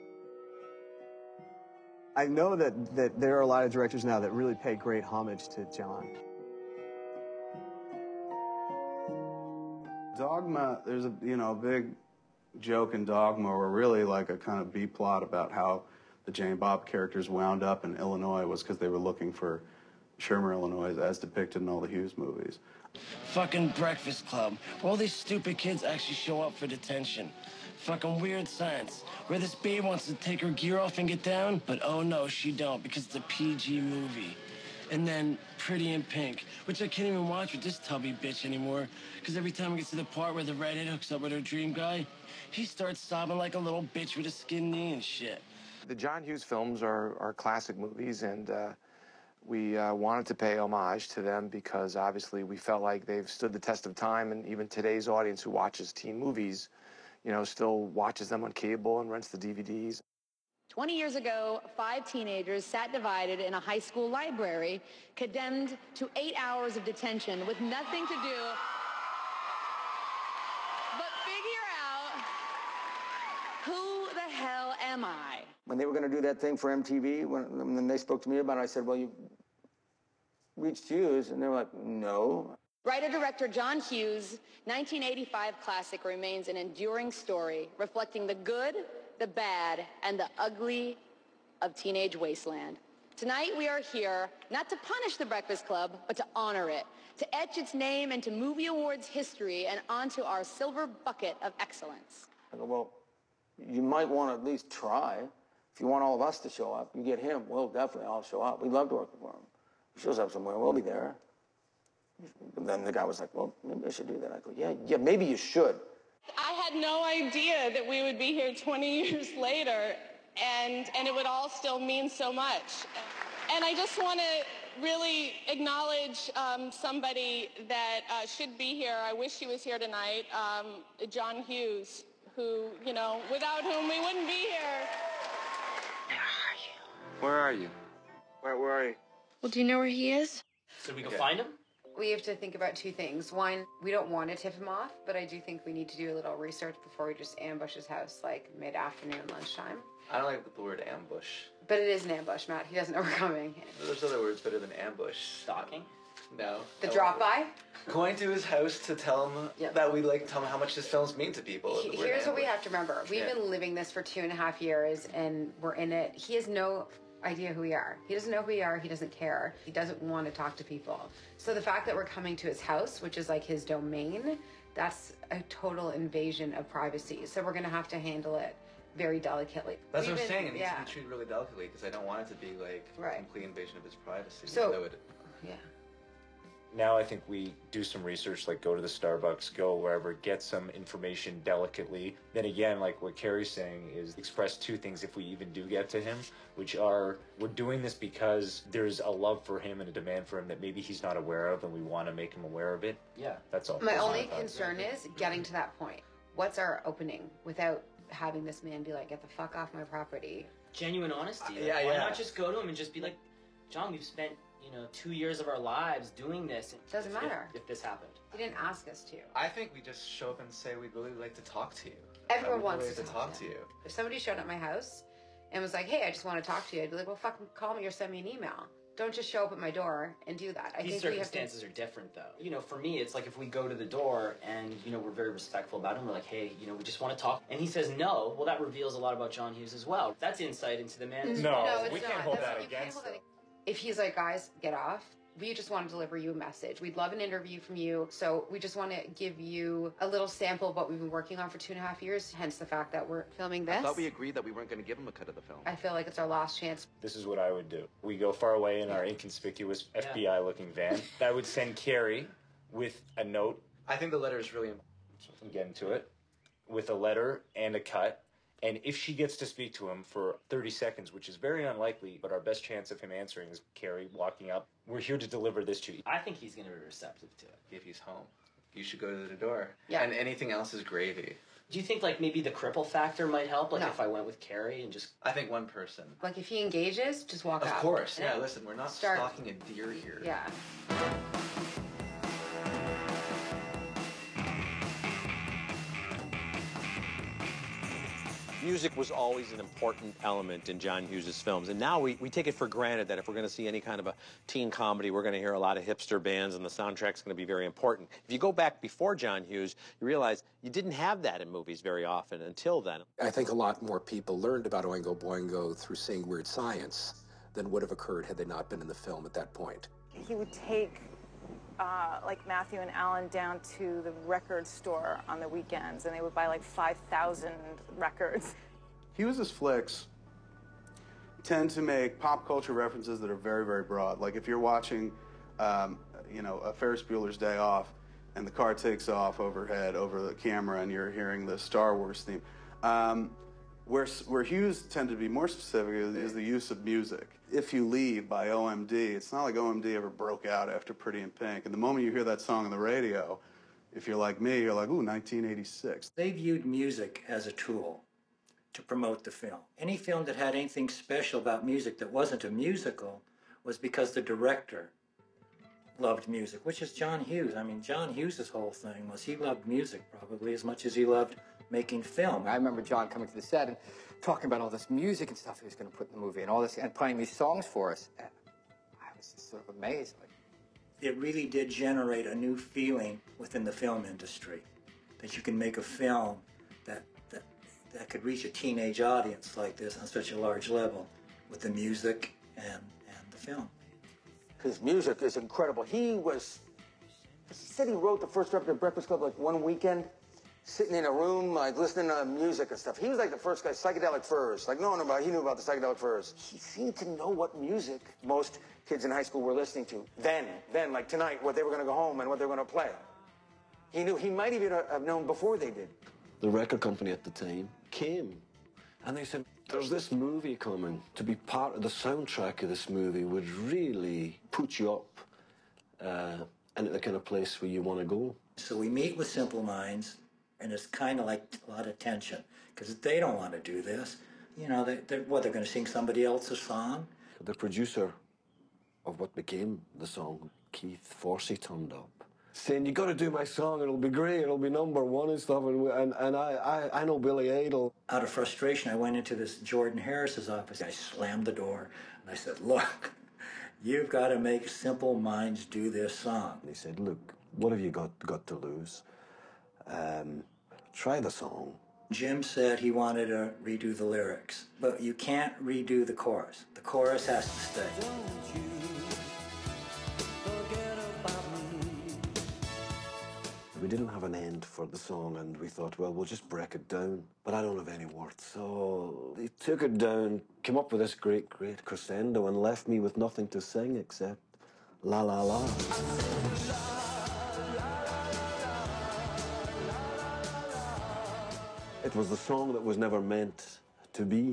I know that there are a lot of directors now that really pay great homage to John. Dogma, there's a big joke in Dogma, or really like a kind of B-plot about how the Jane Bob characters wound up in Illinois was because they were looking for Shermer, Illinois, as depicted in all the Hughes movies. Fucking Breakfast Club, where all these stupid kids actually show up for detention. Fucking weird science, where this babe wants to take her gear off and get down, but oh no, she don't, because it's a PG movie. And then Pretty in Pink, which I can't even watch with this tubby bitch anymore, because every time it gets to the part where the redhead hooks up with her dream guy, he starts sobbing like a little bitch with a skin knee and shit. The John Hughes films are classic movies, and we wanted to pay homage to them because obviously we felt like they've stood the test of time, and even today's audience who watches teen movies, you know, still watches them on cable and rents the DVDs. 20 years ago, 5 teenagers sat divided in a high school library, condemned to 8 hours of detention with nothing to do but figure out, who the hell am I? When they were going to do that thing for MTV, when they spoke to me about it, I said, well, you reached Hughes, and they were like, no. Writer-director John Hughes' 1985 classic remains an enduring story, reflecting the good, the bad, and the ugly of teenage wasteland. Tonight we are here not to punish The Breakfast Club, but to honor it, to etch its name into movie awards history and onto our silver bucket of excellence. I go, well, you might want to at least try. If you want all of us to show up, you get him, we'll definitely all show up. We'd love to work for him. If he shows up somewhere, we'll be there. And then the guy was like, well, maybe I should do that. I go, yeah, maybe you should. I had no idea that we would be here 20 years later and it would all still mean so much. And I just want to really acknowledge somebody that should be here. I wish he was here tonight, John Hughes, who, you know, without whom we wouldn't be here. Where are you? Where are you? Well, do you know where he is? So we go find him? We have to think about two things. One, we don't want to tip him off, but I do think we need to do a little research before we just ambush his house, like mid-afternoon, lunchtime. I don't like the word ambush. But it is an ambush, Matt. He doesn't know we're coming. There's other words better than ambush. Stalking? No. The drop-by? Going to his house to tell him that we like tell him how much his films mean to people. Here's what we have to remember. We've been living this for 2.5 years, and we're in it. He has no idea who we are. He doesn't know who we are. He doesn't care. He doesn't want to talk to people. So the fact that we're coming to his house, which is like his domain, that's a total invasion of privacy. So we're going to have to handle it very delicately. That's what I'm saying. It needs to be treated really delicately because I don't want it to be like a complete invasion of his privacy. So, yeah. Now I think we do some research, like go to the Starbucks, go wherever, get some information delicately. Then again, like what Carrie's saying is express two things if we even do get to him, which are we're doing this because there's a love for him and a demand for him that maybe he's not aware of and we want to make him aware of it. Yeah. That's all. My only concern is getting to that point. What's our opening without having this man be like, get the fuck off my property? Genuine honesty. Like, why not just go to him and just be like, John, we've spent 2 years of our lives doing this. Doesn't matter. If this happened. He didn't ask us to. I think we just show up and say we'd really like to talk to you. Everyone wants to talk to you. If somebody showed up at my house and was like, hey, I just want to talk to you, I'd be like, well, fucking call me or send me an email. Don't just show up at my door and do that. These circumstances are different, though. For me, it's like if we go to the door and, we're very respectful about him. We're like, hey, we just want to talk. And he says no. Well, that reveals a lot about John Hughes as well. That's insight into the man. No, we can't hold that against him. If he's like, guys, get off. We just want to deliver you a message. We'd love an interview from you. So we just want to give you a little sample of what we've been working on for 2.5 years, hence the fact that we're filming this. I thought we agreed that we weren't going to give him a cut of the film. I feel like it's our last chance. This is what I would do. We go far away in our inconspicuous FBI-looking van. I would send Carrie with a note. I think the letter is really important. I'm getting to it. With a letter and a cut. And if she gets to speak to him for 30 seconds, which is very unlikely, but our best chance of him answering is Carrie walking up. We're here to deliver this to you. I think he's going to be receptive to it. If he's home, you should go to the door. Yeah. And anything else is gravy. Do you think maybe the cripple factor might help? If I went with Carrie and just... I think one person. Like if he engages, just walk out. Of course. Yeah, listen, we're not stalking a deer here. Yeah. Music was always an important element in John Hughes' films, and now we take it for granted that if we're going to see any kind of a teen comedy, we're going to hear a lot of hipster bands, and the soundtrack's going to be very important. If you go back before John Hughes, you realize you didn't have that in movies very often until then. I think a lot more people learned about Oingo Boingo through seeing Weird Science than would have occurred had they not been in the film at that point. He would take like Matthew and Alan down to the record store on the weekends, and they would buy like 5,000 records. Hughes' flicks tend to make pop culture references that are very, very broad. Like if you're watching, a Ferris Bueller's Day Off, and the car takes off overhead over the camera, and you're hearing the Star Wars theme. Where Hughes tended to be more specific is the use of music. If You Leave by OMD, it's not like OMD ever broke out after Pretty in Pink. And the moment you hear that song on the radio, if you're like me, you're like, ooh, 1986. They viewed music as a tool to promote the film. Any film that had anything special about music that wasn't a musical was because the director loved music, which is John Hughes. I mean, John Hughes' whole thing was he loved music probably as much as he loved making film. I remember John coming to the set and talking about all this music and stuff he was going to put in the movie and all this, and playing these songs for us. And I was just sort of amazed. It really did generate a new feeling within the film industry, that you can make a film that that could reach a teenage audience like this on such a large level with the music and the film. His music is incredible. He said he wrote the first record of Breakfast Club like one weekend, sitting in a room, like listening to music and stuff. He was like the first guy, Psychedelic Furs. Like no one knew he knew about the Psychedelic Furs. He seemed to know what music most kids in high school were listening to. Then, like tonight, what they were going to go home and what they were going to play. He knew, he might even have known before they did. The record company at the time came and they said, there's this movie coming. To be part of the soundtrack of this movie would really put you up into the kind of place where you want to go. So we meet with Simple Minds, and it's kind of like a lot of tension, because they don't want to do this. You know, they're going to sing somebody else's song? The producer of what became the song, Keith Forsey, turned up, saying, you got to do my song, it'll be great, it'll be #1 and stuff, and I know Billy Idol. Out of frustration, I went into this Jordan Harris's office. I slammed the door, and I said, look, you've got to make Simple Minds do this song. And he said, look, what have you got to lose? Try the song. Jim said he wanted to redo the lyrics, but you can't redo the chorus. The chorus has to stay. We didn't have an end for the song, and we thought, well, we'll just break it down. But I don't have any words. So he took it down, came up with this great crescendo, and left me with nothing to sing except La La La. It was the song that was never meant to be.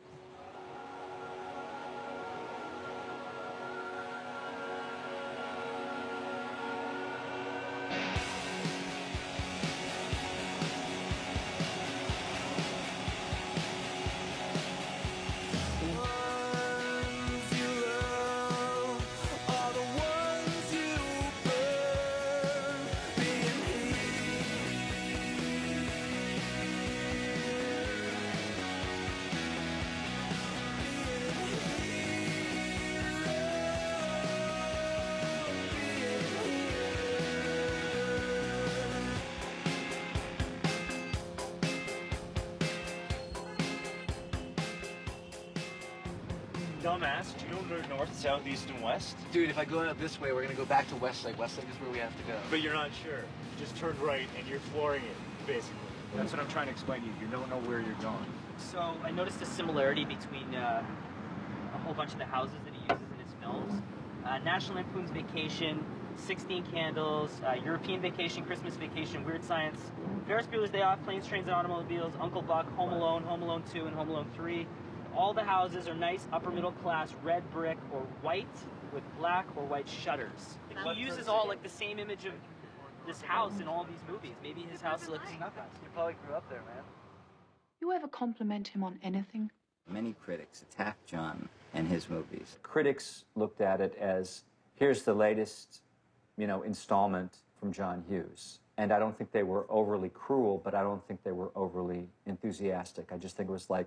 Dumbass, do you know north, south, east, and west? Dude, if I go out this way, we're gonna go back to Westlake. Westlake is where we have to go. But you're not sure. You just turned right and you're flooring it, basically. That's what I'm trying to explain to you. You don't know where you're going. So I noticed a similarity between a whole bunch of the houses that he uses in his films. National Lampoon's Vacation, 16 Candles, European Vacation, Christmas Vacation, Weird Science, Ferris Bueller's Day Off, Planes, Trains, and Automobiles, Uncle Buck, Home Alone 2, and Home Alone 3. All the houses are nice, upper middle class, red brick or white with black or white shutters. He uses all like the same image of this house in all these movies. Maybe his house looks enough. You probably grew up there, man. You ever compliment him on anything? Many critics attacked John and his movies. Critics looked at it as, here's the latest, installment from John Hughes. And I don't think they were overly cruel, but I don't think they were overly enthusiastic. I just think it was like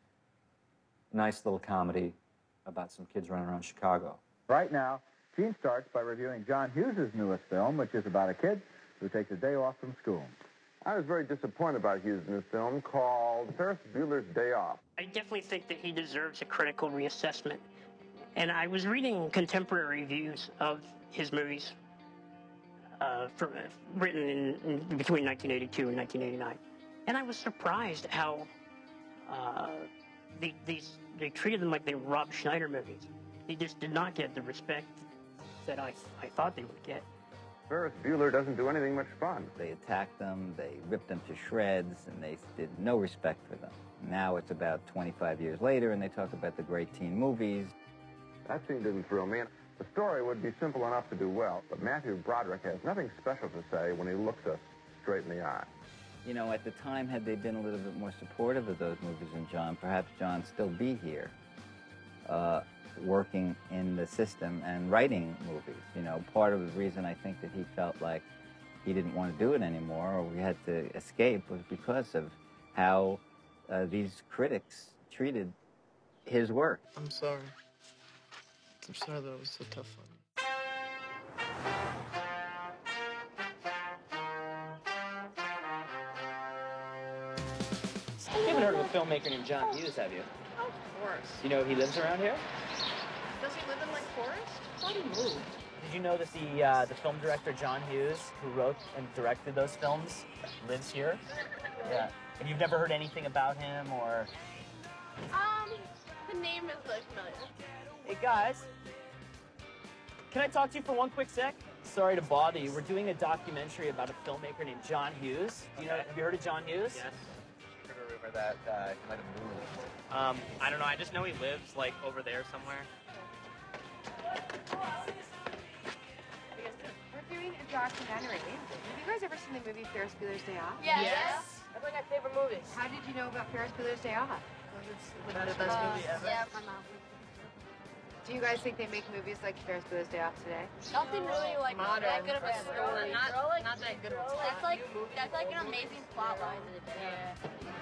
a nice little comedy about some kids running around Chicago. Right now, Gene starts by reviewing John Hughes' newest film, which is about a kid who takes a day off from school. I was very disappointed about Hughes' new film called Ferris Bueller's Day Off. I definitely think that he deserves a critical reassessment. And I was reading contemporary reviews of his movies written in between 1982 and 1989. And I was surprised how they treated them like they were Rob Schneider movies. They just did not get the respect that I thought they would get. Ferris Bueller doesn't do anything much fun. They attacked them, they ripped them to shreds, and they did no respect for them. Now it's about 25 years later, and they talk about the great teen movies. That scene didn't thrill me. The story would be simple enough to do well, but Matthew Broderick has nothing special to say when he looks us straight in the eye. At the time, had they been a little bit more supportive of those movies and John, perhaps John'd still be here, working in the system and writing movies. Part of the reason I think that he felt like he didn't want to do it anymore, or we had to escape, was because of how these critics treated his work. I'm sorry. I'm sorry that it was so tough on you. We have an heard of a filmmaker named John Hughes, have you? Of course. You know he lives around here? Does he live in Lake Forest? I thought he moved. Did you know that the film director John Hughes, who wrote and directed those films, lives here? Yeah. And you've never heard anything about him or? The name is like familiar. Hey guys, can I talk to you for one quick sec? Sorry to bother you. We're doing a documentary about a filmmaker named John Hughes. Do you know? Have you heard of John Hughes? Yes. I heard a rumor that he might have moved. I don't know. I just know he lives like over there somewhere. We're doing a documentary. Have you guys ever seen the movie Ferris Bueller's Day Off? Yes. That's like my favorite movies. How did you know about Ferris Bueller's Day Off? It's the best movie ever. Yeah, my mom. Do you guys think they make movies like Ferris Bueller's Day Off today? Nothing really like Modern. that good of a story. Not that good of a story. That's like an amazing plot line. Yeah.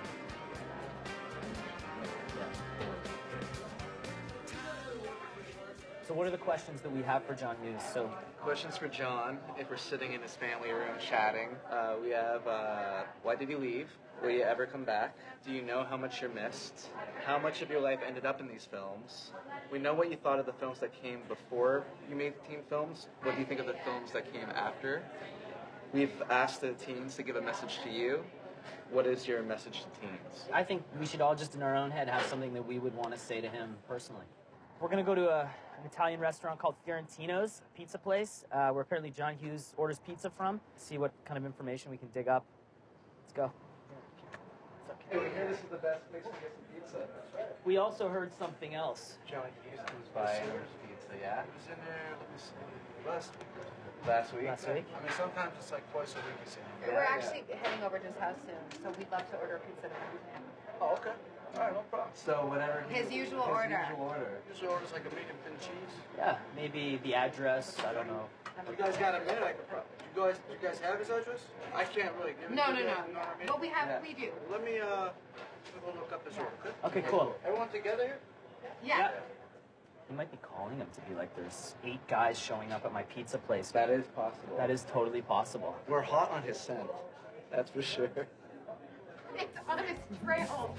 So what are the questions that we have for John Hughes? So Questions for John, if we're sitting in his family room chatting. We have, why did you leave? Will you ever come back? Do you know how much you're missed? How much of your life ended up in these films? We know what you thought of the films that came before you made teen films. What do you think of the films that came after? We've asked the teens to give a message to you. What is your message to teens? I think we should all just in our own head have something that we would want to say to him personally. We're gonna go to an Italian restaurant called Fiorentino's Pizza Place, where apparently John Hughes orders pizza from. See what kind of information we can dig up. Let's go. Hey, we hear this is the best place to get some pizza. We also heard something else. John Hughes comes by and orders pizza, yeah? He was in there, let me see, last week. Last week? Last week? I mean, sometimes it's like twice a week you see him. We're actually heading over to his house soon, so we'd love to order a pizza to him. Oh, okay. All right, no problem. So whatever His usual order. Usually orders like a medium thin cheese. Yeah, maybe the address, I don't know. If you guys got a minute, I could probably. You guys have his address? I can't really give it No, to you. no, no. You know what I mean? But we have, we do. Let me go look up his order. Okay, cool. Everyone together here? Yeah. He might be calling him to be like, there's 8 guys showing up at my pizza place. That is possible. That is totally possible. We're hot on his scent. That's for sure. It's on his trail.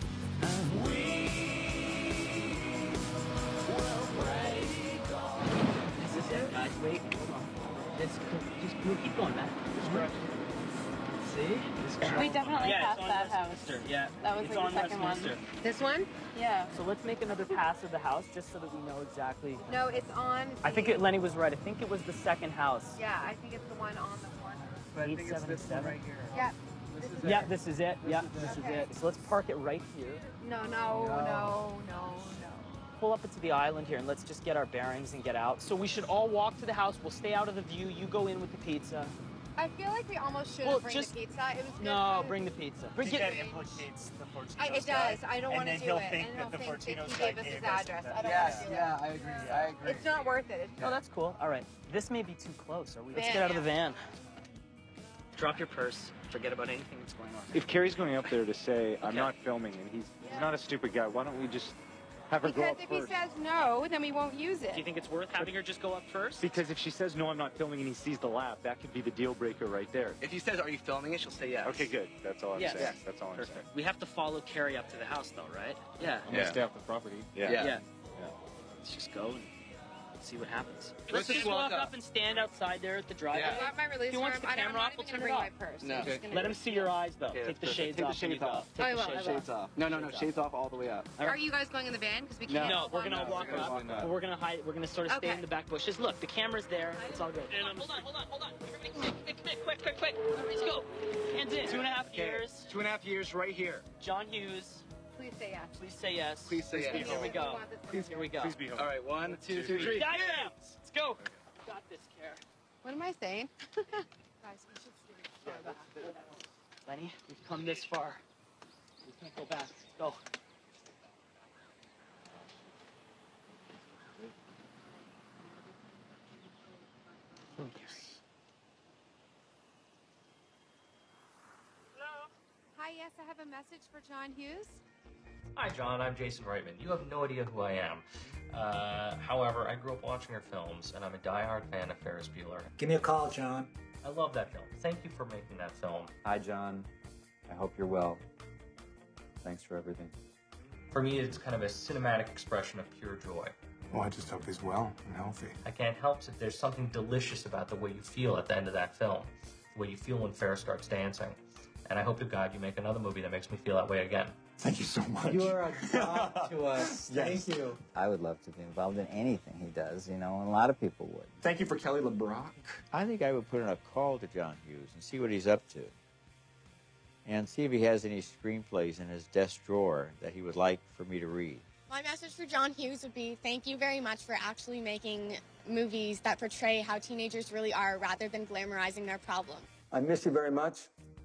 Is this it, guys? Wait, hold on. Just keep going, Matt. See? We definitely yeah, passed that house. Westminster. Yeah, That was it's like on the second one. Westminster. This one? Yeah. So let's make another pass of the house just so that we know exactly. No, it's on. I think Lenny was right. I think it was the second house. Yeah, I think it's the one on the corner. But I think it's this one right here. Yeah. Yeah, this is it. Yeah, this is it. So let's park it right here. No. Pull up into the island here and let's just get our bearings and get out. So we should all walk to the house. We'll stay out of the view. You go in with the pizza. I feel like we almost should Well, bring just- the pizza. It was good. No, bring the pizza. I think that implicates the Fortino's It does. I don't want to and do then he'll it. think And that the he'll think Fortino's that guy he gave us his gave us address. that. I don't Yes, want to do yeah, I agree. it. It's not worth it. Oh, that's cool. All right. This may be too close. Let's get out of the van. Drop your purse. Forget about anything that's going on. If Carrie's going up there to say, I'm not filming, and he's not a stupid guy, why don't we just have her go Because up if first? he says no, then we won't use it. Do you think it's worth having her just go up first? Because if she says, no, I'm not filming, and he sees the lap, that could be the deal breaker right there. If he says, are you filming it, she'll say yes. Okay, good. That's all I'm Yes. saying. Yes. That's all I'm saying. Perfect. We have to follow Carrie up to the house, though, right? Yeah. I'm gonna stay off the property. Yeah. Let's just go and see what happens. Let's just walk up. and stand outside there at the driveway. Yeah. I got my release If he wants form. the camera I'm off, not we'll even turn going to it bring my off. purse. No. I'm just gonna Let him see your eyes, though. Yeah, Take the that's shades perfect. off. Take the shades off. Take I the will, shades I will. Shades off. No, shades off all the way up. Are you guys going in the van? Because we can't. No, we're gonna walk we're gonna up. walk up. But we're gonna hide. We're gonna sort of stay Okay. in the back bushes. Look, the camera's there. It's all good. Hold on. Everybody, quick. Let's go. Hands in. 2.5 years. 2.5 years right here. John Hughes. Please say yes. Please say yes. Please say yes. Here we go. Here we go. Please be home. All right, 1, 2, 3. Diagrams. Let's go. Got this, Care. What am I saying? Guys, we should see. Lenny, we've come this far. We can't go back. Let's go. Hi, yes, I have a message for John Hughes. Hi, John. I'm Jason Reitman. You have no idea who I am. However, I grew up watching your films, and I'm a diehard fan of Ferris Bueller. Give me a call, John. I love that film. Thank you for making that film. Hi, John. I hope you're well. Thanks for everything. For me, it's kind of a cinematic expression of pure joy. Well, I just hope he's well and healthy. I can't help it. There's something delicious about the way you feel at the end of that film, the way you feel when Ferris starts dancing. And I hope to God you make another movie that makes me feel that way again. Thank you so much. You are a god to us. Yes. Thank you. I would love to be involved in anything he does, and a lot of people would. Thank you for Kelly LeBrock. I think I would put in a call to John Hughes and see what he's up to. And see if he has any screenplays in his desk drawer that he would like for me to read. My message for John Hughes would be thank you very much for actually making movies that portray how teenagers really are rather than glamorizing their problems. I miss you very much.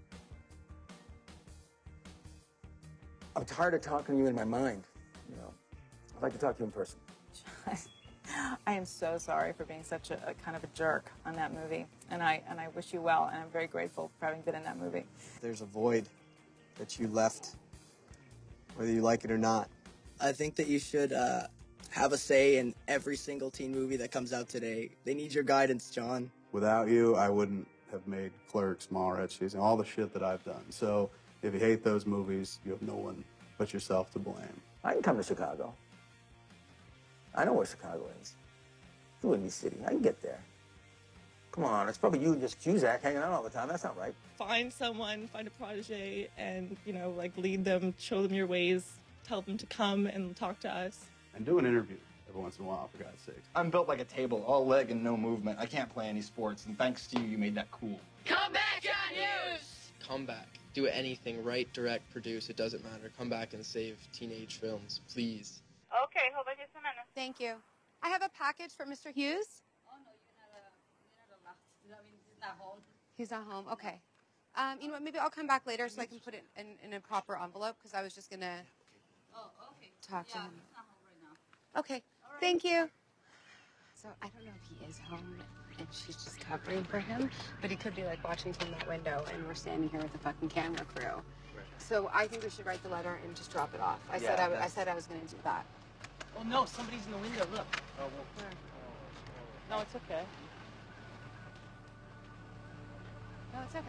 I'm tired of talking to you in my mind. I'd like to talk to you in person. I am so sorry for being such a kind of a jerk on that movie, and I wish you well, and I'm very grateful for having been in that movie. There's a void that you left, whether you like it or not. I think that you should have a say in every single teen movie that comes out today. They need your guidance, John. Without you, I wouldn't have made Clerks, Mallrats, and all the shit that I've done. So if you hate those movies, you have no one but yourself to blame. I can come to Chicago. I know where Chicago is. It's a windy city. I can get there. Come on, it's probably you and just Cusack hanging out all the time. That's not right. Find someone, find a protege, and, lead them, show them your ways, tell them to come and talk to us. And do an interview every once in a while, for God's sake. I'm built like a table, all leg and no movement. I can't play any sports, and thanks to you, you made that cool. Come back, John Hughes! Come back. Do anything. Write, direct, produce. It doesn't matter. Come back and save teenage films, please. Okay, hold on just a minute. Thank you. I have a package for Mr. Hughes. Oh, no, you're not he's not home. He's not home, okay. You know what, maybe I'll come back later so I can put it in a proper envelope, because I was just going to talk to him. He's not home right now. Okay, thank you. So I don't know if he is home and she's just covering for him, but he could be watching from that window, and we're standing here with the fucking camera crew. So I think we should write the letter and just drop it off. I said I was going to do that. Oh no, somebody's in the window. Look. Oh, well. No, it's okay. No, it's okay.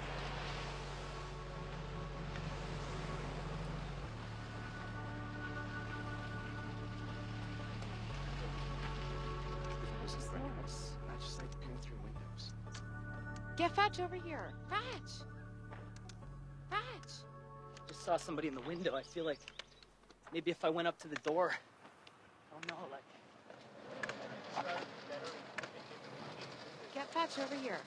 Not just going through windows. Get Fetch over here. Fetch. Fetch. Just saw somebody in the window. I feel like maybe if I went up to the door. Oh no, Get Fetch over here.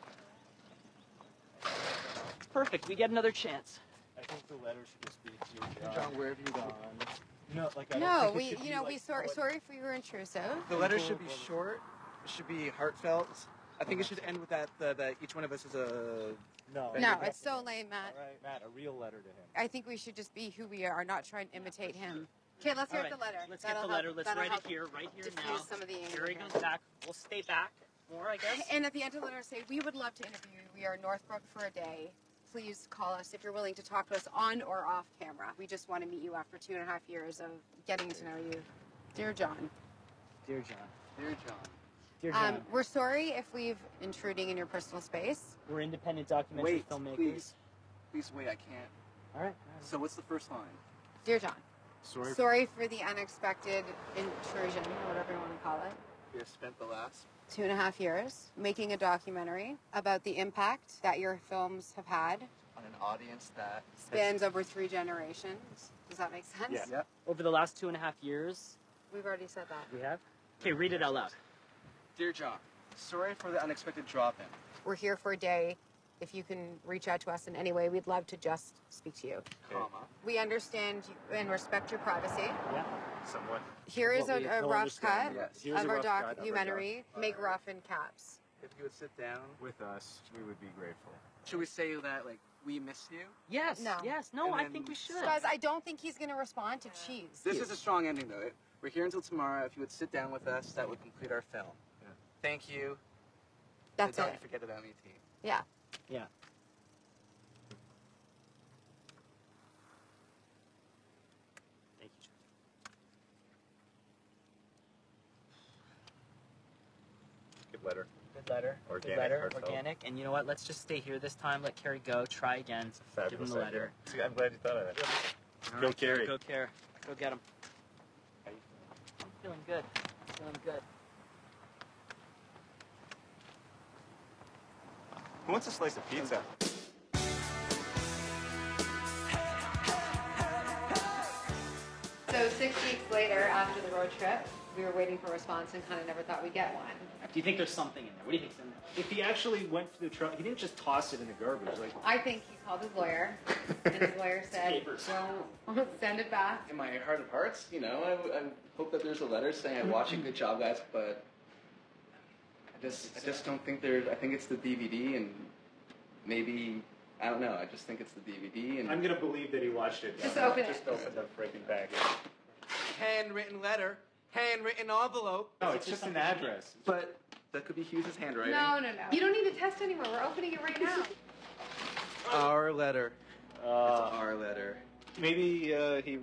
It's perfect. We get another chance. I think the letter should just be to you, John, where have you gone? I No, sorry for your intrusive. The letter should be short. It should be heartfelt. I think it should end with that each one of us is a... No, it's so lame, Matt. All right, Matt, a real letter to him. I think we should just be who we are, not try and imitate him. Okay, let's hear the letter. Let's get the letter. Let's write it here, right here now. Some of the anger. Here he goes back. We'll stay back more, I guess. And at the end of the letter, say, we would love to interview you. We are Northbrook for a day. Please call us if you're willing to talk to us on or off camera. We just want to meet you after 2.5 years of getting to know you. Dear John. Dear John. Dear John. Dear John. We're sorry if we've intruding in your personal space. We're independent documentary filmmakers. Please wait, I can't. All right. So what's the first line? Dear John. Sorry for the unexpected intrusion, or whatever you want to call it. We have spent the last 2.5 years making a documentary about the impact that your films have had on an audience that spans over 3 generations. Does that make sense? Yeah. Yep. Over the last 2.5 years. We've already said that. We have? Okay, read it out loud. Dear John, sorry for the unexpected drop-in. We're here for a day. If you can reach out to us in any way, we'd love to just speak to you. Comma. We understand and respect your privacy. Yeah, somewhat. Here is a rough cut Yes. of our documentary. Make rough in caps. If you would sit down with us, we would be grateful. Should we say that, we miss you? Yes. No. Yes. No, I think we should. Guys, I don't think he's going to respond to cheese. This is a strong ending, though. We're here until tomorrow. If you would sit down with us, that would complete our film. Yeah. Thank you. That's and it. Don't forget about me, team. Yeah. Yeah. Thank you, John. Good letter. Good letter. Organic, Good letter. heartfelt. Organic. And you know what? Let's just stay here this time. Let Carrie go. Try again. Fabulous Give him the letter. idea. I'm glad you thought of that. Go Carey. Go Care. Go get him. I'm feeling good. Feeling good. Who wants a slice of pizza? So 6 weeks later, after the road trip, we were waiting for a response and kind of never thought we'd get one. Do you think there's something in there? What do you think's in there? If he actually went to the truck, he didn't just toss it in the garbage. Like, I think he called his lawyer, and his lawyer said, "Don't send it back." In my heart of hearts, you know, I hope that there's a letter saying I'm watching, good job, guys, but I just don't think there's. I think it's the DVD, and maybe I don't know. I just think it's the DVD, and I'm gonna believe that he watched it. Just open it. Just open the freaking bag. handwritten letter, handwritten envelope. No, it's just an address. But that could be Hughes' handwriting. No. You don't need to test anymore. We're opening it right now. Our letter. It's our letter. Maybe he.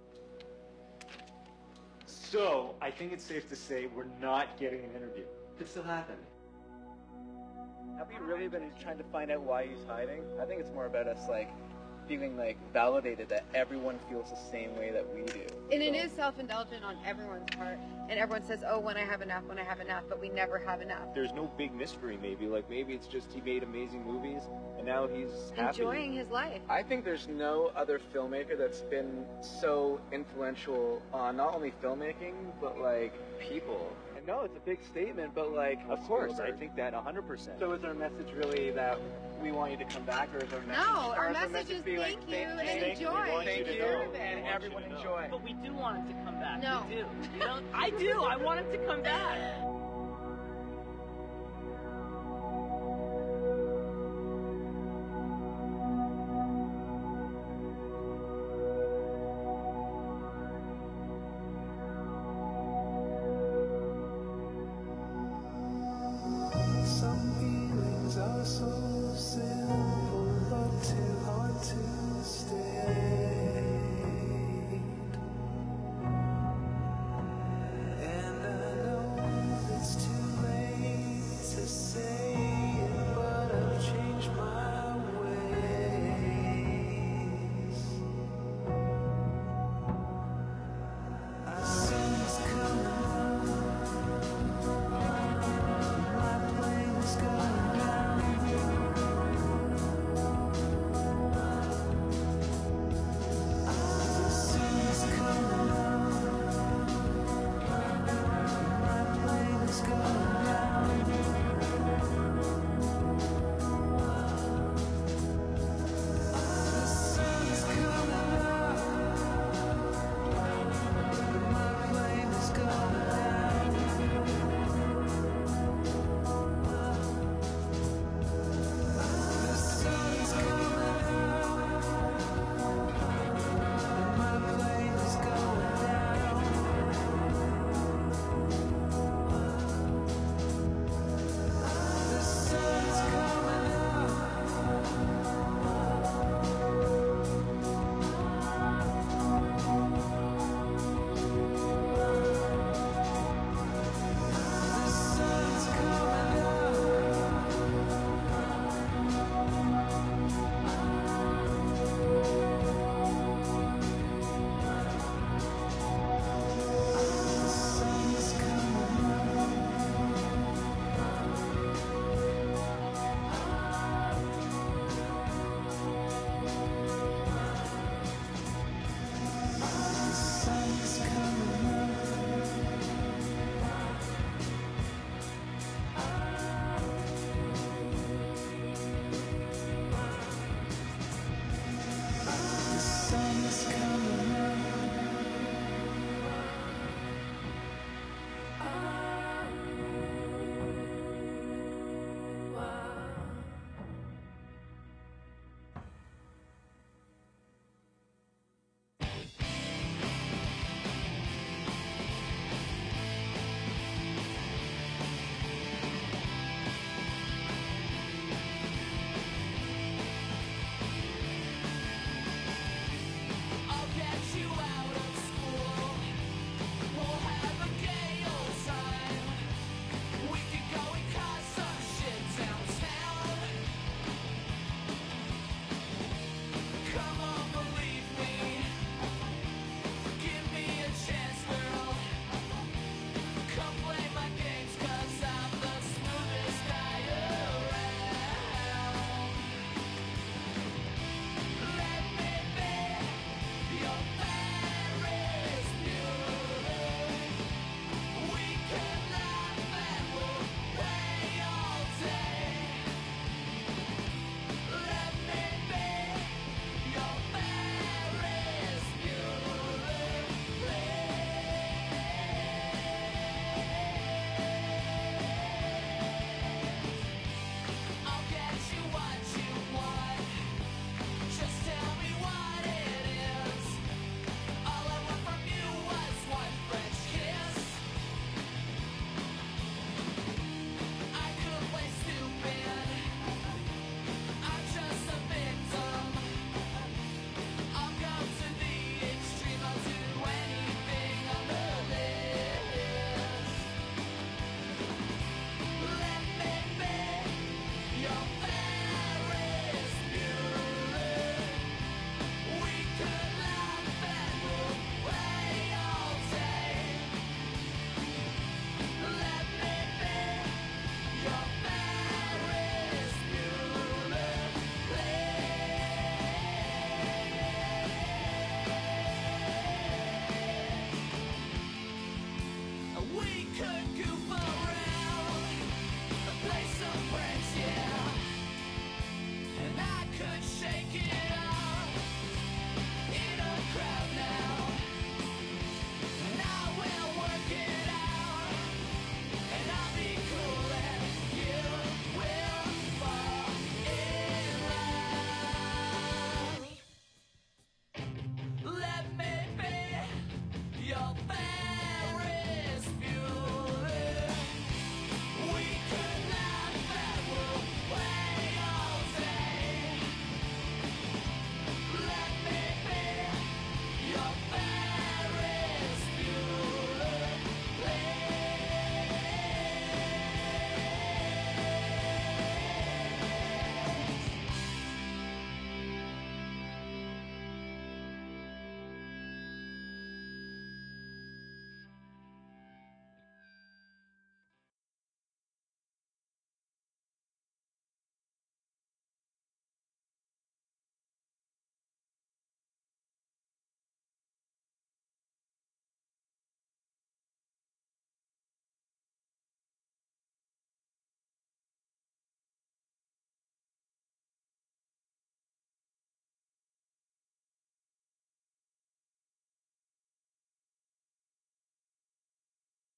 So I think it's safe to say we're not getting an interview. Could still happen. Have we really been trying to find out why he's hiding? I think it's more about us, like, feeling, like, validated that everyone feels the same way that we do. And it is self-indulgent on everyone's part. And everyone says, oh, when I have enough, but we never have enough. There's no big mystery, maybe. Like, maybe it's just he made amazing movies, and now he's happy. Enjoying his life. I think there's no other filmmaker that's been so influential on not only filmmaking, but, like, people. And no, it's a big statement, but, like, Of course, I think that 100%. So is our message really that we want you to come back, or is our message... No, our or is message is be like, thank you and enjoy. Thank you, and everyone enjoy. But we do want him to come back. No. We do. You know, I do. I want him to come back.